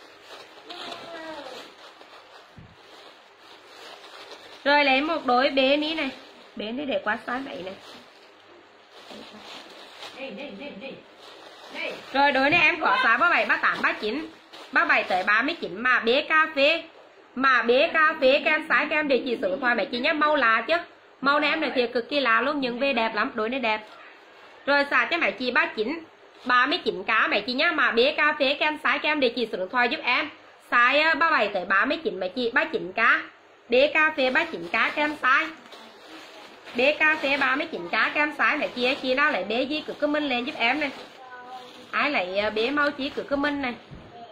Rồi lấy một đôi bé ní này. Bé ní để qua size bảy này. Rồi đối này em có size ba mươi bảy, ba mươi tám, ba mươi chín, ba mươi bảy tới ba mươi chín mà bé cà phê. Mà bé cà phê kem size kem địa chỉ số điện thoại mẹ chị nhé, màu là chứ. Màu này em này thì cực kỳ là luôn, nhưng về đẹp lắm, đối này đẹp. Rồi xả cho mẹ chị ba mươi chín, ba mươi chín cá mẹ chị nhé, mà bé cà phê kem size kem địa chỉ số điện thoại giúp em. Size ba mươi bảy tới ba mươi chín mẹ chị, ba mươi chín cá. Bé cà phê ba mươi chín cá kem size. Bé cà phê ba mươi chín cá kem size mẹ chị, chị nào lấy bé gì cứ comment lên giúp em này. Ai lấy bé mau chí cứ comment này.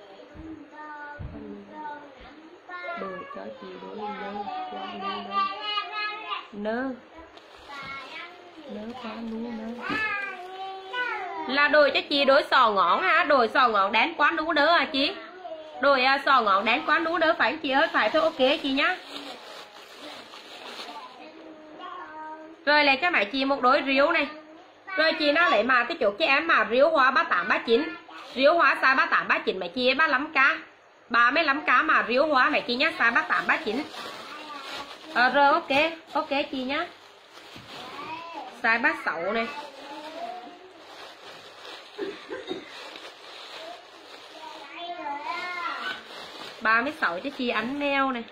Đổi cho chị đổi nơ nơ nơ qua nú nơ là đổi cho chị đổi sò ngọn ha, đổi sò ngọn đén quá nú đỡ à chị, đổi uh, sò ngọn đén quá nú đỡ phải chị ơi, phải thôi, ok chị nhá. Rồi lấy cho mẹ chị một đôi riếu này. Rồi chị nó lấy mà cái chỗ cho em mà riếu hóa ba mươi tám, ba mươi chín, riếu hóa size ba mươi tám, ba mươi chín mẹ chị ba mươi lăm cá, ba mươi lăm cá mà riếu hóa mẹ chị nhá, size ba mươi tám, ba mươi chín. À, rồi ok, ok chị nhá. Size ba mươi sáu này. ba mươi sáu cho chị ánh mèo này.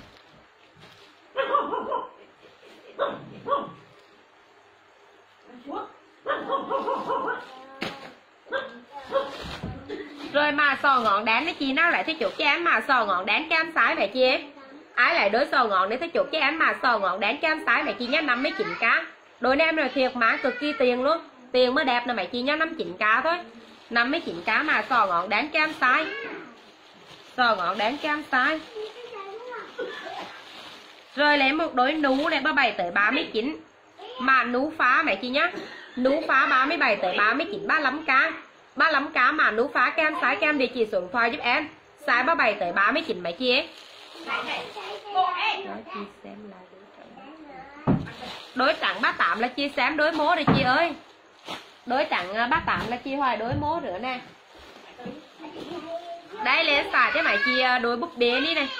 Rồi mà sò ngọn đán đấy chị nào lại thấy chuột cho em mà sò ngọn đán cam sái mẹ chị em. Ai lại đối sò ngọn để thấy chuột cho em mà sò ngọn đán cam sái mẹ chị nhá, năm mươi chín cá. Đôi em là thiệt má cực kỳ tiền luôn. Tiền mới đẹp nè mẹ chị nhá, năm mươi chín cá thôi. năm mươi chín cá mà sò ngọn đán cam sái. Sò ngọn đán cam sái. Rồi lấy một đôi nú này ba mươi bảy tới ba mươi chín. Mà nú phá mẹ chị nhá. Nú phá ba mươi bảy tới ba mươi chín, ba mươi lăm cá. ba mươi lăm cá mà nú phá kem size kem địa chỉ số điện thoại giúp em. Size ba mươi bảy tới ba mươi chín mấy chị ấy. Đó chị xem lại đối trắng ba mươi tám là chị xem đối mố rồi chị ơi. Đối trắng ba mươi tám là chị hoài đối mố nữa nè. Đây lên xài cho mày chị đối búp bê đi này.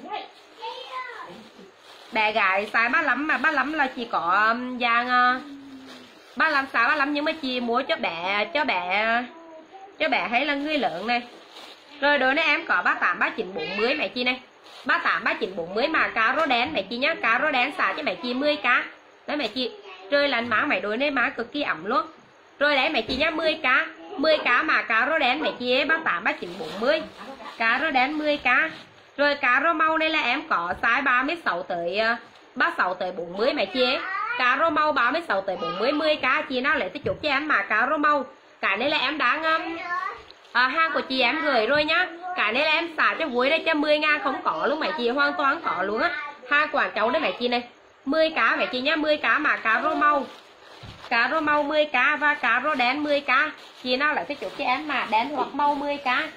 Bé gái size ba mươi lăm mà ba mươi lăm là chỉ có dàn ba mươi lăm sáu ba mươi lăm, nhưng mà chị mua cho bé cho bé cho bé hay là người lớn này. Rồi đối này em có ba mươi tám, ba mươi chín, bốn mươi mẹ chị này. ba mươi tám, ba mươi chín, bốn mươi mà cá rô đen mẹ chị nhá, cá rô đen xả cho mẹ chị mười cá. Đấy mẹ chị. Rồi là má mẹ đối này má cực kỳ ẩm luôn. Rồi đấy mẹ chị nhá, mười cá, mười cá mà cá rô đen mẹ chị ấy ba mươi tám, ba mươi chín, bốn mươi. Cá rô đen mười cá. Rồi cá rô màu này là em có size ba mươi sáu tới ba mươi sáu tới bốn mươi mẹ chị ấy. Cá rô màu ba mươi sáu tới bốn mươi, mười cá chị nào lấy tới chụp cho em mà cá rô màu. Cái này là em đang um, à, hàng của chị em gửi rồi nhá. Cái này là em xả cho vui đây cho mười ngàn không có luôn mẹ chị, hoàn toàn có luôn á. Hàng quảng cháu đấy mẹ chị này. mười cá mẹ chị nhá, mười cá mà cá rô màu. Cá rô màu mười cá và cá rô đen mười cá. Chị nào lấy tới chụp cho em mà đen hoặc màu mười cá.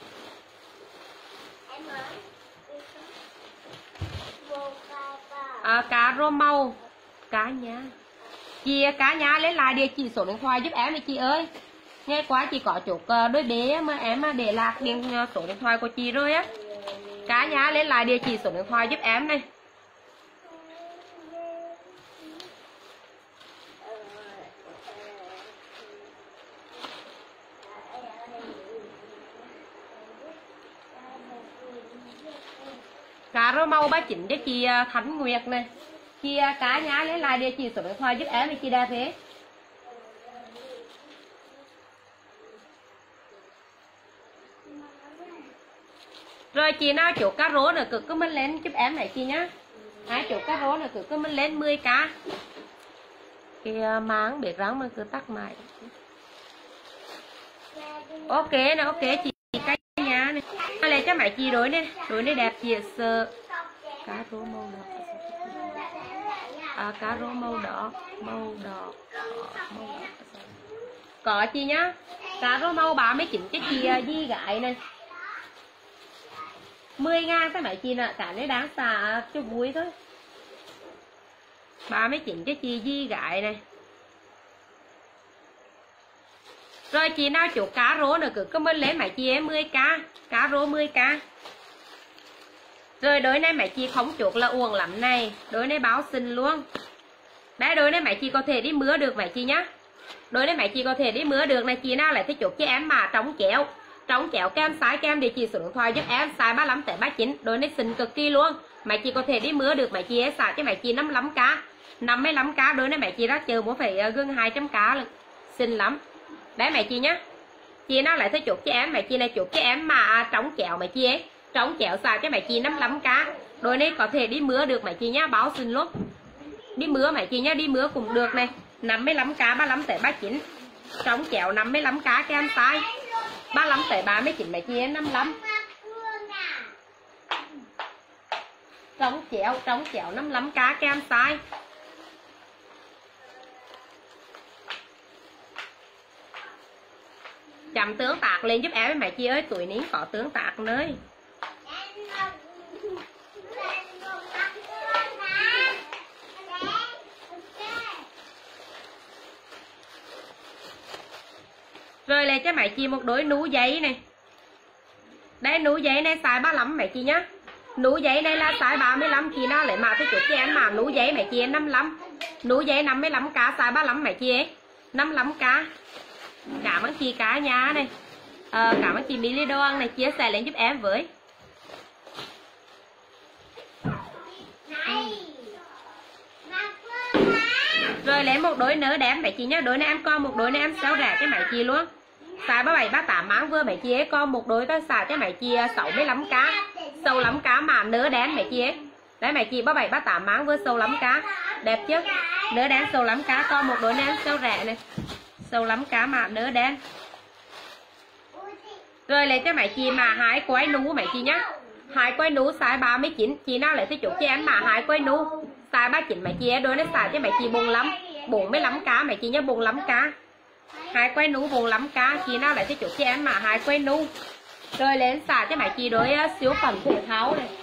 À, cá rô màu cá nhá. Chị cá nhá lấy lại địa chỉ số điện thoại giúp em đi chị ơi. Nghe quá chị có chút đôi bé mà em để lạc điện số điện thoại của chị rồi á. Cá nhá lấy lại địa chỉ số điện thoại giúp em này. Cá rô màu ba mươi chín cho chị Khánh Nguyệt này. Chị cá nhá lấy lại địa chỉ số điện thoại giúp em thì chị đẹp thế. Rồi chị nào chỗ cá rô nữa cực comment lên giúp em này chị nhá. Hai chỗ cá rô nữa cực comment lên mười cá. Cái máng biết rắn mà cứ tắt mãi. Ok nè, ok chị cá nhá này. Lấy cho mẹ chị đối này, đối này đẹp chị sợ. Cá rô màu đỏ. À, cá rô màu đỏ, màu đỏ, màu đỏ. Có chị nhá. Cá rô màu ba mươi chín cho chị Di Gái này. mười ngàn các mẹ chị nè, cả này đáng xả cho vui thôi. ba mươi chín cho chị Di Gái này. Rồi chị nào chủ cá rô nữa cứ comment lên mẹ chị em mười cá, cá rô mười cá. Rồi đối này mẹ chị không chuột là uổng lắm này, đối này báo xinh luôn. Đấy đối này mẹ chị có thể đi mưa được mẹ chị nhá. Đôi này mẹ chị có thể đi mưa được này. Chị nào lại thích chốt cho em mà trống chéo, trống chéo kem size kem địa chỉ số điện thoại giúp em size ba mươi lăm tới ba mươi chín. Đôi này xinh cực kỳ luôn. Mẹ chị có thể đi mưa được mẹ chị ấy xả cho mẹ chị năm mươi lăm k, năm mươi lăm k. Đôi này mẹ chị đã chờ muốn phải gần hai trăm k luôn. Xinh lắm. Đấy mẹ chị nhá. Chị nào lại thích chốt cho em mẹ chị này chốt cho em mà trống chéo mẹ chị ấy, trống chéo xả cho mẹ chị năm mươi lăm k. Đôi này có thể đi mưa được mẹ chị nhá, báo xinh luôn. Đi mưa mẹ chị nhá, đi mưa cũng được này. năm mươi lăm k ba mươi lăm tới ba mươi chín. Trống chéo năm mươi lăm k kem size ba mươi lăm tới ba mươi chín mẹ chị ấy năm mươi lăm. Trống chéo, trống chéo năm mươi lăm k kem size. Chậm tương tác lên giúp em mẹ chị ơi, tuổi ní có tương tác nơi. Rồi lên cho mẹ chị một đôi nú giấy này. Đây nú giấy này size ba mươi lăm mẹ chị nhá. Nú giấy này là size ba mươi lăm. Chị nào lại mà tôi chốt cho em mà nú giấy mẹ chị em năm mươi lăm. Nú giấy năm mươi lăm k size ba mươi lăm mẹ chị ấy năm mươi lăm k. Cảm ơn chị cả nhà này. à, Cảm ơn chị Mỹ Lê Đoan này chia sẻ lên giúp em với. Rồi lấy một đôi nớ đẹp mẹ chị nhá. Đôi này em con một đôi này em sale rẻ cho mẹ chị luôn. Size ba mươi bảy ba mươi tám máng vừa mẹ chị ấy. Con một đôi tôi xài cho mẹ chị sáu mươi lăm k. Sâu lắm cá mà nớ đen mẹ chị ấy. Đấy mẹ chị ba mươi bảy ba mươi tám máng vừa sâu lắm cá. Đẹp chứ. Nớ đen sâu lắm cá. Con một đôi này em sale rẻ này. Sâu lắm cá mà nớ đen. Rồi lấy cho mẹ chị mà hai quay nú mẹ chị nhá. Hai quay nú size ba mươi chín. Chị nào lấy thích chốt cho em mà hai quay nú size ba mươi chín mẹ chị ấy. Đôi này xài cho mẹ chị bốn mươi lăm bốn mươi lăm k mẹ chị nhá, bốn mươi lăm k. Hai quay nú bốn mươi lăm k. Chị nào lại thích chốt cho em mà hai quay nú. Rồi lên xài cho mẹ chị đôi uh, siêu phẩm thể thao này.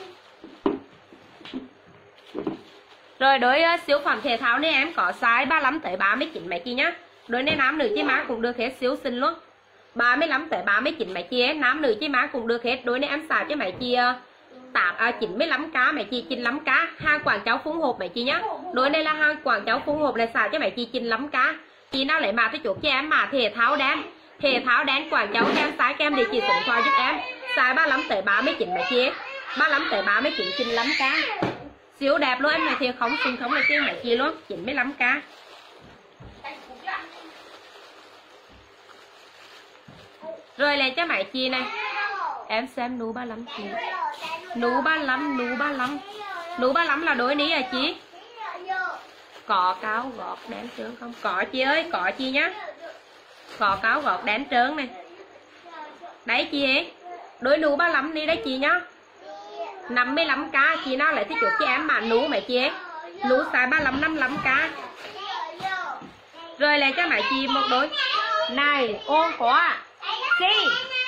Rồi đôi uh, siêu phẩm thể thao này em có size ba mươi lăm tới ba mươi chín mẹ chị nhá. Đôi này nam nữ chi má cũng được hết, siêu xinh luôn. ba mươi lăm tới ba mươi chín mẹ chị ấy, nam nữ chi má cũng được hết. Đôi này em xài cho mẹ chị uh, tám à, chín mươi lăm k mẹ chị, chín mươi lăm k. Hàng quảng cáo phun hộp mẹ chị nhá. Đôi này là hàng quảng cáo phun hộp này xài cho mẹ chị chín mươi lăm k. Chị nào lấy mà tôi chốt cho em mà thể thao đen. Thể thao đen quảng cáo kem size kem địa chỉ số điện thoại giúp em. Size ba mươi lăm tới ba mươi chín mẹ chị ấy. ba mươi lăm tới ba mươi chín, chín mươi lăm k. Siêu đẹp luôn em này thì không xinh không là trên mẹ chị luôn, chín mươi lăm k. Rồi lên cho mẹ chị này. Em xem nú ba mươi lăm chị. Nú ba mươi lăm, nú ba mươi lăm. Nú ba mươi lăm là đôi ní à chị. Có cáo gọt đen trơn không? Có chị ơi, có chị nhá. Có cáo gọt đen trơn này. Đấy chị ấy. Đôi nú ba mươi lăm đi đấy chị nhá. năm mươi lăm k. Chị nào lại thích chốt cho em mà nú mẹ chị ấy. Nú size ba mươi lăm, năm mươi lăm k. Rồi lại cho mẹ chị một đôi. Này, ôn quá. Chị.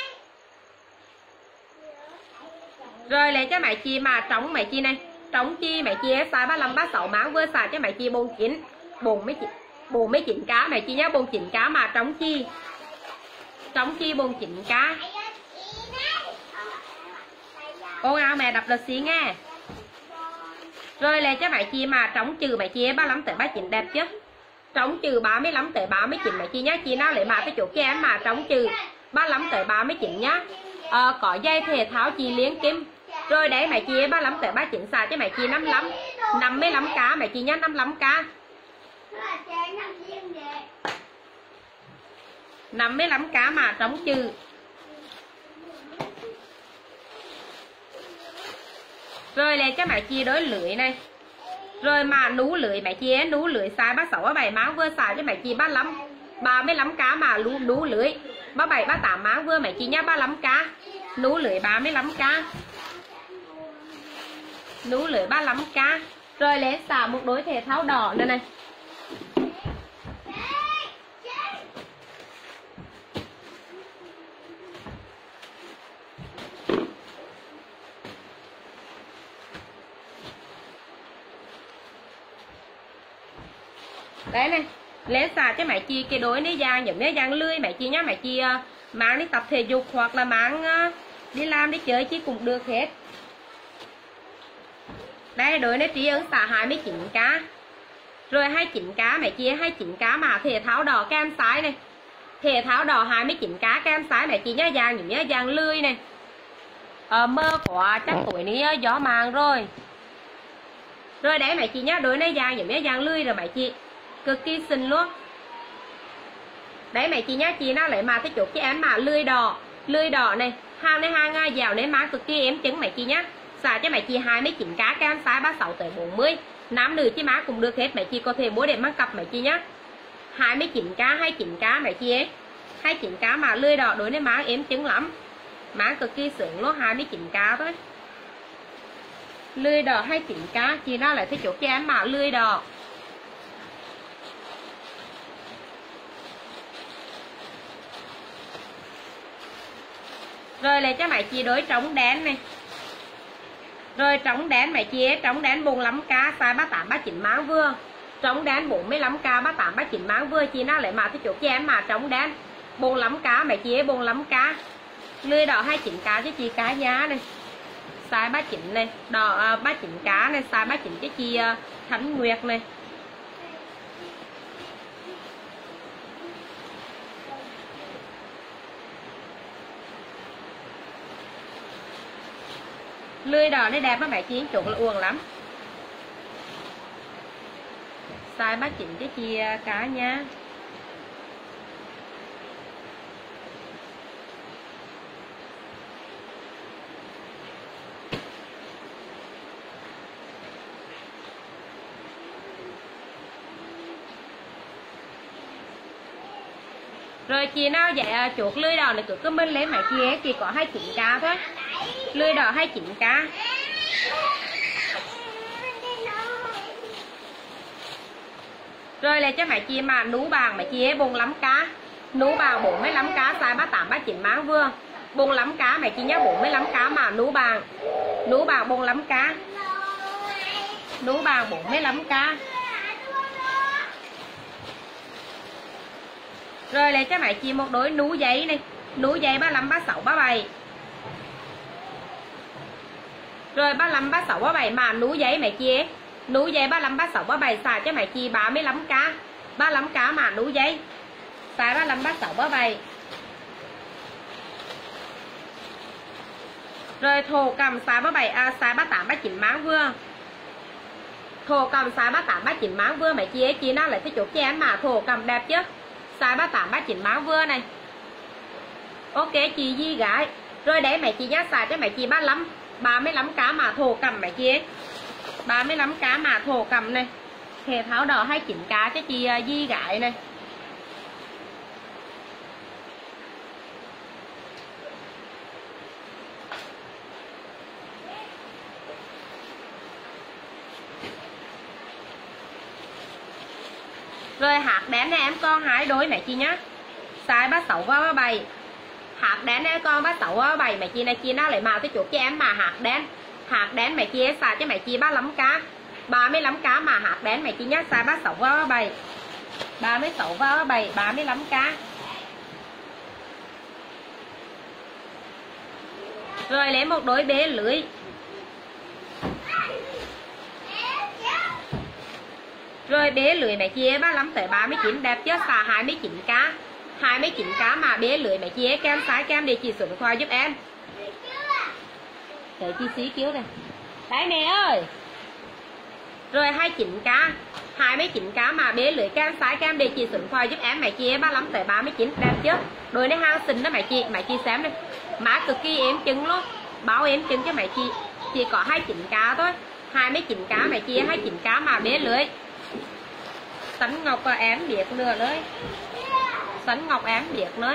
Rồi lấy cho mẹ chị mà trống mẹ chị này. Trống chi mẹ chị ấy size ba mươi lăm ba mươi sáu máng vừa xài cho mẹ chị bốn mươi chín, bốn mươi chín k mẹ chị nhá, bốn mươi chín k mà trống chi. Trống chi bốn mươi chín k. Ô áo mẹ đập lịch xí nghe. Rồi lấy cho mẹ chị mà trống trừ mẹ chị ấy ba mươi lăm tới ba mươi chín đẹp chứ. Trống trừ ba mươi lăm tới ba mươi chín mẹ chị nhá. Chị nào lấy mà cái chỗ cho em mà trống trừ ba mươi lăm tới ba mươi chín nhá. À, có dây thể thao chị Liên Kim. Rồi đấy mẹ chị ba mươi lăm tới ba mươi chín xài cho mẹ chị năm mươi lăm, năm mươi lăm k mẹ chị nhá, năm mươi lăm k. năm mươi lăm k mà trống trừ. Rồi lên cho mẹ chị đối lưỡi này. Rồi mà nú lưỡi mẹ chị ấy, nú lưỡi size ba mươi sáu ba mươi bảy máng vừa xài cho mẹ chị ba mươi lăm, ba mươi lăm k mà nú nú lưỡi. ba mươi bảy ba mươi tám máng vừa mẹ chị nhá, ba mươi lăm k. Nú lưỡi ba mươi lăm k. Nú lưỡi ba mươi lăm k. Rồi lên xả một đôi thể thao đỏ nữa này. Đấy này, lên xả cho mẹ chị cái đôi này dàng giống như dàng lươi mẹ chị nhá, mẹ chị uh, mang đi tập thể dục hoặc là mang uh, đi làm đi chơi chị cũng được hết. Đây đôi này trí ứng xả hai mươi chín k. Rồi hai mươi chín k mẹ chị hai mươi chín k mà thể tháo đỏ kem sái này. Thể tháo đỏ hai mươi chín k kem sái mẹ chị nhá, dàng những nhá, dàng lươi này. Ờ, mơ quá chắc tuổi này gió màng rồi. Rồi đấy mẹ chị nhá, đối này dàng những nhá, dàng lươi rồi mẹ chị. Cực kỳ xinh luôn. Đấy mẹ chị nhá, chị nó lại mà cái chốt cho em mà lươi đỏ, lươi đỏ này, hàng này hàng dẻo này má cực kỳ em trứng mẹ chị nhá. Xả cho mẹ chị hai mươi chín k kem size ba mươi sáu tới bốn mươi. Nam nữ chị má cũng được hết, mẹ chị có thể mua để mang cặp mẹ chị nhá. hai mươi chín k hai mươi chín k mẹ chị ấy. hai mươi chín k mà lươi đỏ đối với má em trứng lắm. Má cực kỳ sướng luôn, hai mươi chín k thôi. Lươi đỏ hai mươi chín k, chị nó lại cái chốt cho em mà lươi đỏ. Rồi lấy cho mẹ chị đối trống đen này. Rồi trống đen mẹ chị ấy, trống đen bốn mươi lăm k size ba mươi tám ba mươi chín máng vừa. Trống đen bốn mươi lăm k ba mươi tám ba mươi chín máng vừa, chị nó lại mà cái chỗ cho em mà trống đen bốn mươi lăm k mẹ chị ấy, bốn mươi lăm k. Lươi đỏ hai mươi chín k cho chị cá giá này. Size ba mươi chín này, đỏ uh, ba mươi chín k này, size ba mươi chín cho chị uh, Thánh Nguyệt này. Lươi đỏ này đẹp á mẹ chị, chuột là uổng lắm. Size ba mươi chín cho chị cá nha. Rồi chị nào vậy chuột lươi đỏ này cứ comment lấy mẹ chị ấy, chị có hai mươi chín k thôi. Lươi đỏ hai mươi chín k. Rồi lại cho mẹ chị mà nú bàn mẹ chị ấy bốn mươi lăm k. Nú bàn bốn mươi lăm k size ba mươi tám ba mươi chín máng vừa. bốn mươi lăm k mẹ chị nhá, bốn mươi lăm k mà nú bàn. Nú bàn bốn mươi lăm k. Nú bàn bốn mươi lăm k. Rồi lấy cho mẹ chị một đôi nú giấy này. Nú giấy ba mươi lăm ba mươi sáu ba mươi bảy. Rồi ba mươi lăm ba mươi sáu ba mươi bảy mà nú giấy mẹ chị ấy. Nú giấy ba mươi lăm ba mươi sáu ba mươi bảy xài cho mẹ chị ba mươi lăm k. ba mươi lăm k mà nú giấy. Xài ba mươi lăm ba mươi sáu ba mươi bảy. Rồi thổ cầm size ba mươi bảy à, size ba mươi tám ba mươi chín máng vừa. Thổ cầm size ba mươi tám ba mươi chín máng vừa mẹ chị ấy, chị nào lại cái chốt cho em mà thổ cầm đẹp chứ. Size ba mươi tám ba mươi chín máng vừa này. Ok chị Di gái. Rồi đấy mẹ chị nhá, xài cho mẹ chị ba mươi lăm ba mươi lăm k mà thổ cầm mẹ chị ấy. ba mươi lăm k mà thổ cầm này. Thể tháo đỏ hai mươi chín k cho chị Di gái này. Rồi hạt đen này em con hai đôi mẹ chị nhá. Size ba mươi sáu và ba mươi bảy. Hạt đen này con ba mươi sáu và ba mươi bảy mẹ chị này, chị nào lại màu cái chuột cho em mà hạt đen. Hạt đen mẹ chị xài cho mẹ chị ba mươi lăm k. ba mươi lăm k mà hạt đen mẹ chị nhá, size ba mươi sáu và ba mươi bảy. ba mươi sáu và ba mươi bảy, ba mươi lăm k. Rồi lấy một đôi bế lưới. Rồi bế lưới mẹ chị ba mươi lăm tới ba mươi chín đẹp chứ, xà hai mươi chín k. hai mươi chín k mà bế lưới mẹ chị kem size kem địa chỉ số điện thoại giúp em. Để chị xí cứu này. Đấy mẹ ơi. Rồi hai mươi chín k. hai mươi chín k mà bế lưới kem size kem địa chỉ số điện thoại giúp em mẹ chị ba mươi lăm tới ba mươi chín đẹp chứ. Đôi này hàng xinh đó mẹ chị, mẹ chị xem đây. Má cực kỳ êm trứng luôn. Báo êm trứng cho mẹ chị. Chỉ có hai mươi chín k thôi. hai mươi chín k mẹ chị hai mươi chín k mà bế lưới. Sánh ngọc và em biết nữa đấy. Sánh ngọc em biết nữa.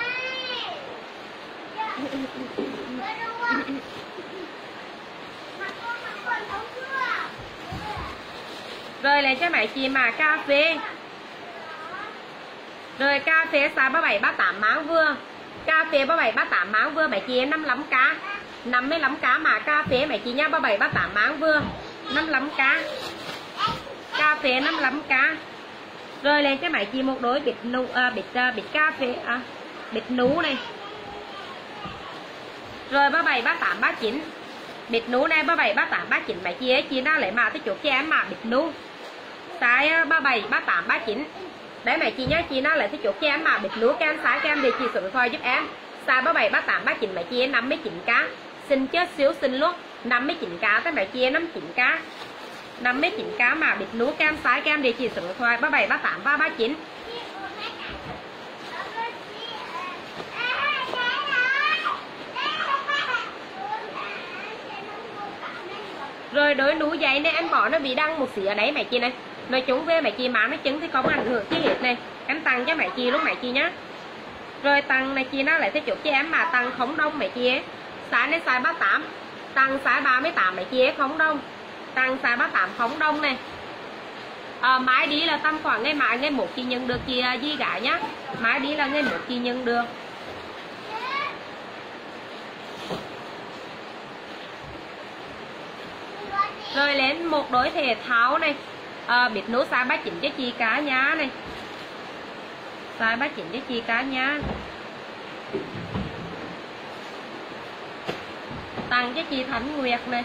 Rồi lấy cho mẹ chị mà cà phê. Rồi cà phê size ba mươi bảy ba mươi tám máng vừa. Cà phê ba mươi bảy ba mươi tám máng vừa mẹ chị năm mươi lăm k. năm mươi lăm k mà cà phê mẹ chị nha, ba mươi bảy ba mươi tám máng vừa. năm mươi lăm k. Cà phê năm mươi lăm k. Rồi lên cho mẹ chị một đôi bịch nú à, bịch à, bịch cà phê à, bịch nú này. Rồi ba mươi bảy ba mươi tám ba mươi chín. Bịch nú này ba mươi bảy ba mươi tám ba mươi chín mẹ chị ấy, chị nào lấy mà cái chuột cho em mà bịch nú. size ba bảy, ba tám, ba chín. Đấy mẹ chị nhá, chị nào lại thích chốt cho em mà bịt lúa kem size kem địa chỉ số điện thoại giúp em. Size ba bảy, ba tám, ba chín mẹ chị năm mươi chín k. Xinh chết xíu xinh luôn, năm mươi chín k tới mẹ chị năm mươi chín k. năm mươi chín k mà bịt lúa kem size kem địa chỉ số điện thoại ba bảy, ba tám và ba chín. Rồi đối núi giấy này em bỏ nó bị đăng một xí ở đấy mẹ chị này. Nói chúng về mẹ chị má nó trứng thì có ảnh hưởng chứ hết này. Em tăng cho mẹ chị lúc mẹ chị nhá. Rồi tăng này chị nó lại tiếp tục cho em mà tăng không đông mẹ chị ấy. Size này size ba tám, tăng size ba mươi tám mẹ chị ấy không đông. Tăng size ba tám không đông này. À, mái đi là tầm khoảng ngày mai ngày một chị nhận được chị gì cả nhá. Mái đi là ngày một chị nhận được. Rồi lên một đối thể thao này, à, biết nấu size ba chín cho chị cá nhá này, size ba chín cho chị cá nhá, tặng cho chị Thánh Nguyệt này.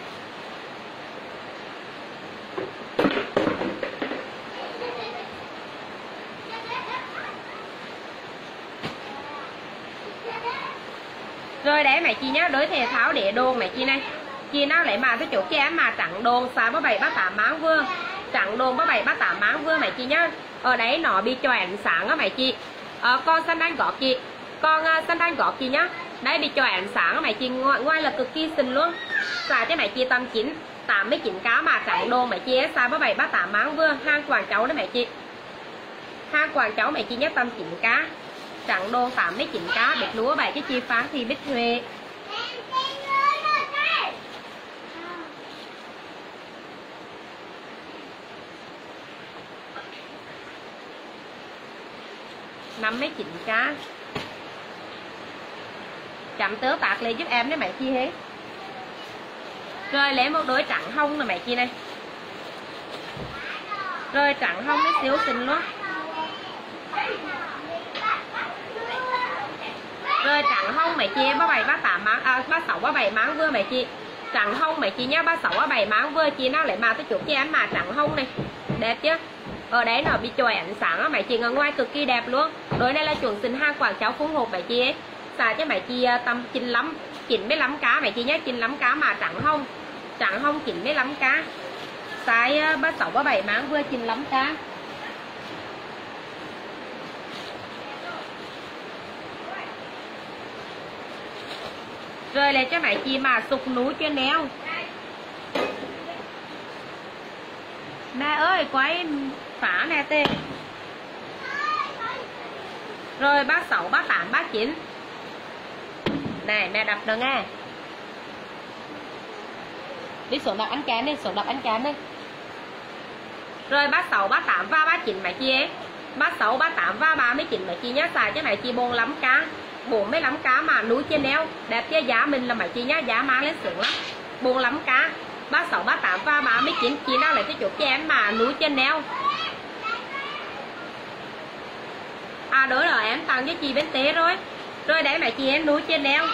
Rồi đấy mẹ chị nhá, đối thể thao để đồ mẹ chị này. Chị nào lấy mà cái chỗ cho em mà trắng đồn size ba bảy, ba tám máng vừa, trắng đồn ba bảy, ba tám máng vừa mẹ chị nhá. Ở đấy nó bị cho ánh sáng á mẹ chị. Ờ, con xanh đan gót chị, con uh, xanh đan gót chị nhá. Đấy bị cho ánh sáng á mẹ chị, ngoài, ngoài là cực kỳ xinh luôn. Size cho mẹ chị tầm chín, tám mươi chín k mà trắng đồn mẹ chị size ba bảy, ba tám máng vừa, hàng quảng cháu đấy mẹ chị. Hàng quảng cháu mẹ chị nhá tầm chín k, trắng đồn tám mươi chín k, bịch lúa bảy cho chị Phan Thị Bích Huệ. năm mươi chín k. Chấm tớ tạc lên giúp em đấy mẹ chi hết. Rồi lấy một đôi trắng hông nè mẹ chi này. Rồi trắng hông nó xíu xinh luôn. Rồi trắng hông mẹ chi ba bảy, ba tám máng, à, ba sáu, ba bảy máng vừa mẹ chị. Trắng hông mẹ chị nhá, ba sáu, ba bảy máng vừa chị nào lại mà cái chuột cho em mà trắng hông này. Đẹp chứ? Ở đấy nó bị chồi ánh sáng á mẹ chị, ở ngoài cực kỳ đẹp luôn. Đôi này là chuẩn xinh hàng quảng cháu phun hộp mẹ chị ấy. Xài cho mẹ chị tầm chín mươi lăm, chín mươi lăm k mẹ chị nhé, chín mươi lăm k mà trắng hông. Trắng hông chín mươi lăm k. Size ba sáu, ba bảy máng vừa chín mươi lăm k. Rồi lại cho mẹ chị mà sụp núi cho neo. Mẹ ơi quay phá nè tê. Rồi ba sáu, ba tám, ba chín. Này mẹ đập được nghe. Đi xuống đọc ánh kén đi, xuống đọc ánh kén đi. Rồi ba sáu, ba tám và ba chín mẹ chị ấy. ba sáu, ba tám và ba mươi chín mẹ chị nhá. Xài cho mẹ chị bốn mươi lăm k, bốn mươi lăm k mà núi trên neo. Đẹp chứ, giá mình là mẹ chị nhá, giá mang lên sướng lắm. bốn mươi lăm k, ba sáu, ba tám và ba mươi chín. Chị nào lấy cái chuột cho em mà núi trên neo. À đối rồi em tặng cho chị bên tế rồi. Rồi đấy mẹ chị em núi trên neo.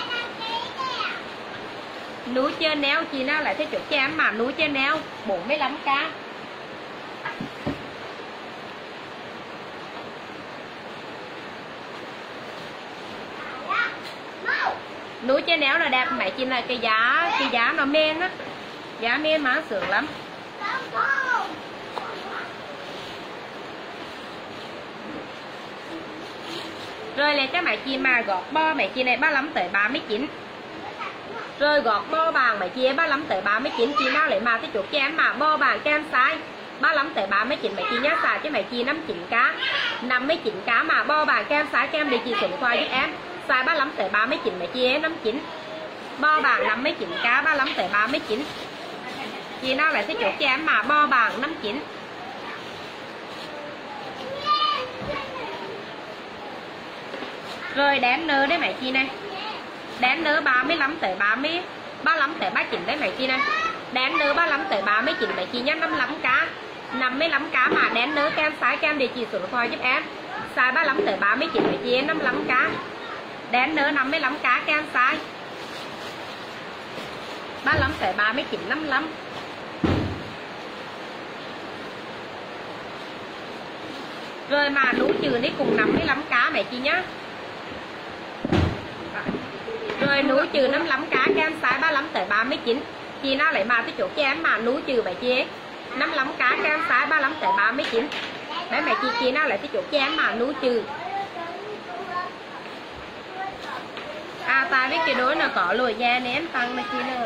Núi trên neo, chị nào lại cái chuột cho em mà núi trên neo, bốn mươi lăm k. Núi trên néo là đẹp mẹ chị, là cái giá cái giá nó men á, giá men má sướng lắm. Rồi là cái mẹ chị mà gọt bo mẹ chị này ba mươi lăm tới ba mươi chín. Rồi gọt bo vàng mẹ chị ba mươi lăm tới ba mươi chín. Chị nào lấy mà cái chuột cho em mà bo vàng kem size ba mươi lăm tới ba mươi chín mẹ chị nhá. Xài cho mẹ chị năm mươi chín k, năm mươi chín k mà bo vàng kem size kem địa chỉ số điện thoại giúp em. Size ba mươi lăm tới ba mươi chín mẹ chị ấy năm mươi chín. Bo vàng năm mươi chín k, ba mươi lăm tới ba mươi chín. Chị nào lại cái chuột cho em mà bo vàng năm mươi chín. Rồi đén nơ đấy mẹ chị này. Đén nơ ba mươi lăm tới ba mươi, ba mươi lăm tới ba mươi chín đấy mẹ chị này. Đén nơ ba mươi lăm tới ba mươi chín mẹ chị nhá, năm mươi lăm k, năm mươi lăm k mà đén nơ kem size kem địa chỉ số điện thoại giúp em. Size ba mươi lăm tới ba mươi chín mẹ chị ấy năm mươi lăm k. Đén nơ năm mươi lăm k kem size ba mươi lăm tới ba mươi chín, năm mươi lăm. Rồi mà nú trừ đi cùng năm mươi lăm k mẹ chị nhá. Rồi nú trừ năm mươi lăm k kem size ba mươi lăm tới ba mươi chín. Chị nào lấy mà tới chỗ cho em mà nú trừ mẹ chị ấy. năm mươi lăm k kem size ba mươi lăm tới ba mươi chín. Đấy mẹ chị chị nào lấy tới chỗ cho em mà nú trừ. À tại biết cái đối là có lùi da nên em tăng mà chị nữa.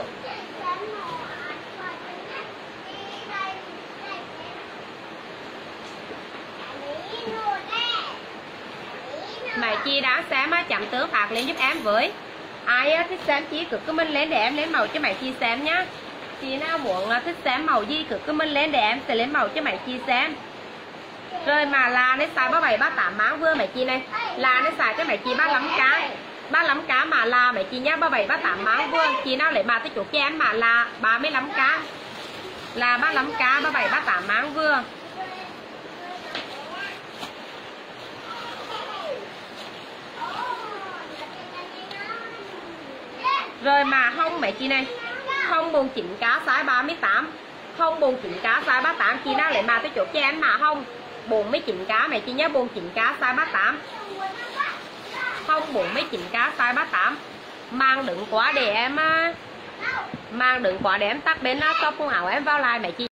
Mày chi đáng xem á, chậm tướng phạt lên giúp em với. Ai á, thích xem chi cực comment lên để em lên màu cho mày chi xem nhá. Chị nào muốn thích xem màu gì cực comment lên để em sẽ lên màu cho mày chi xem. Rồi mà là nó xài ba mươi bảy ba mươi tám máng vừa mày chi này. Là nó xài cho mày chi ba mươi lăm k. ba mươi lăm k mà là mày chi nhá, ba mươi bảy ba mươi tám máng vừa. Chị nào lấy mà tới chỗ cho em mà là ba mươi lăm k. Là ba mươi lăm k ba mươi bảy ba mươi tám máng vừa. Rồi mà hông mẹ chị này, hông bốn chín k size ba mươi tám, hông bốn chín k size ba mươi tám. Chị nào lấy mà tới chỗ cho em mà hông bốn mươi chín k mẹ chị nhớ, bốn mươi chín k size ba mươi tám, hông bốn mươi chín k size ba mươi tám. Mang đựng quá để em mang đựng quá để em tắt bên shop quần áo em vào lại mẹ chị.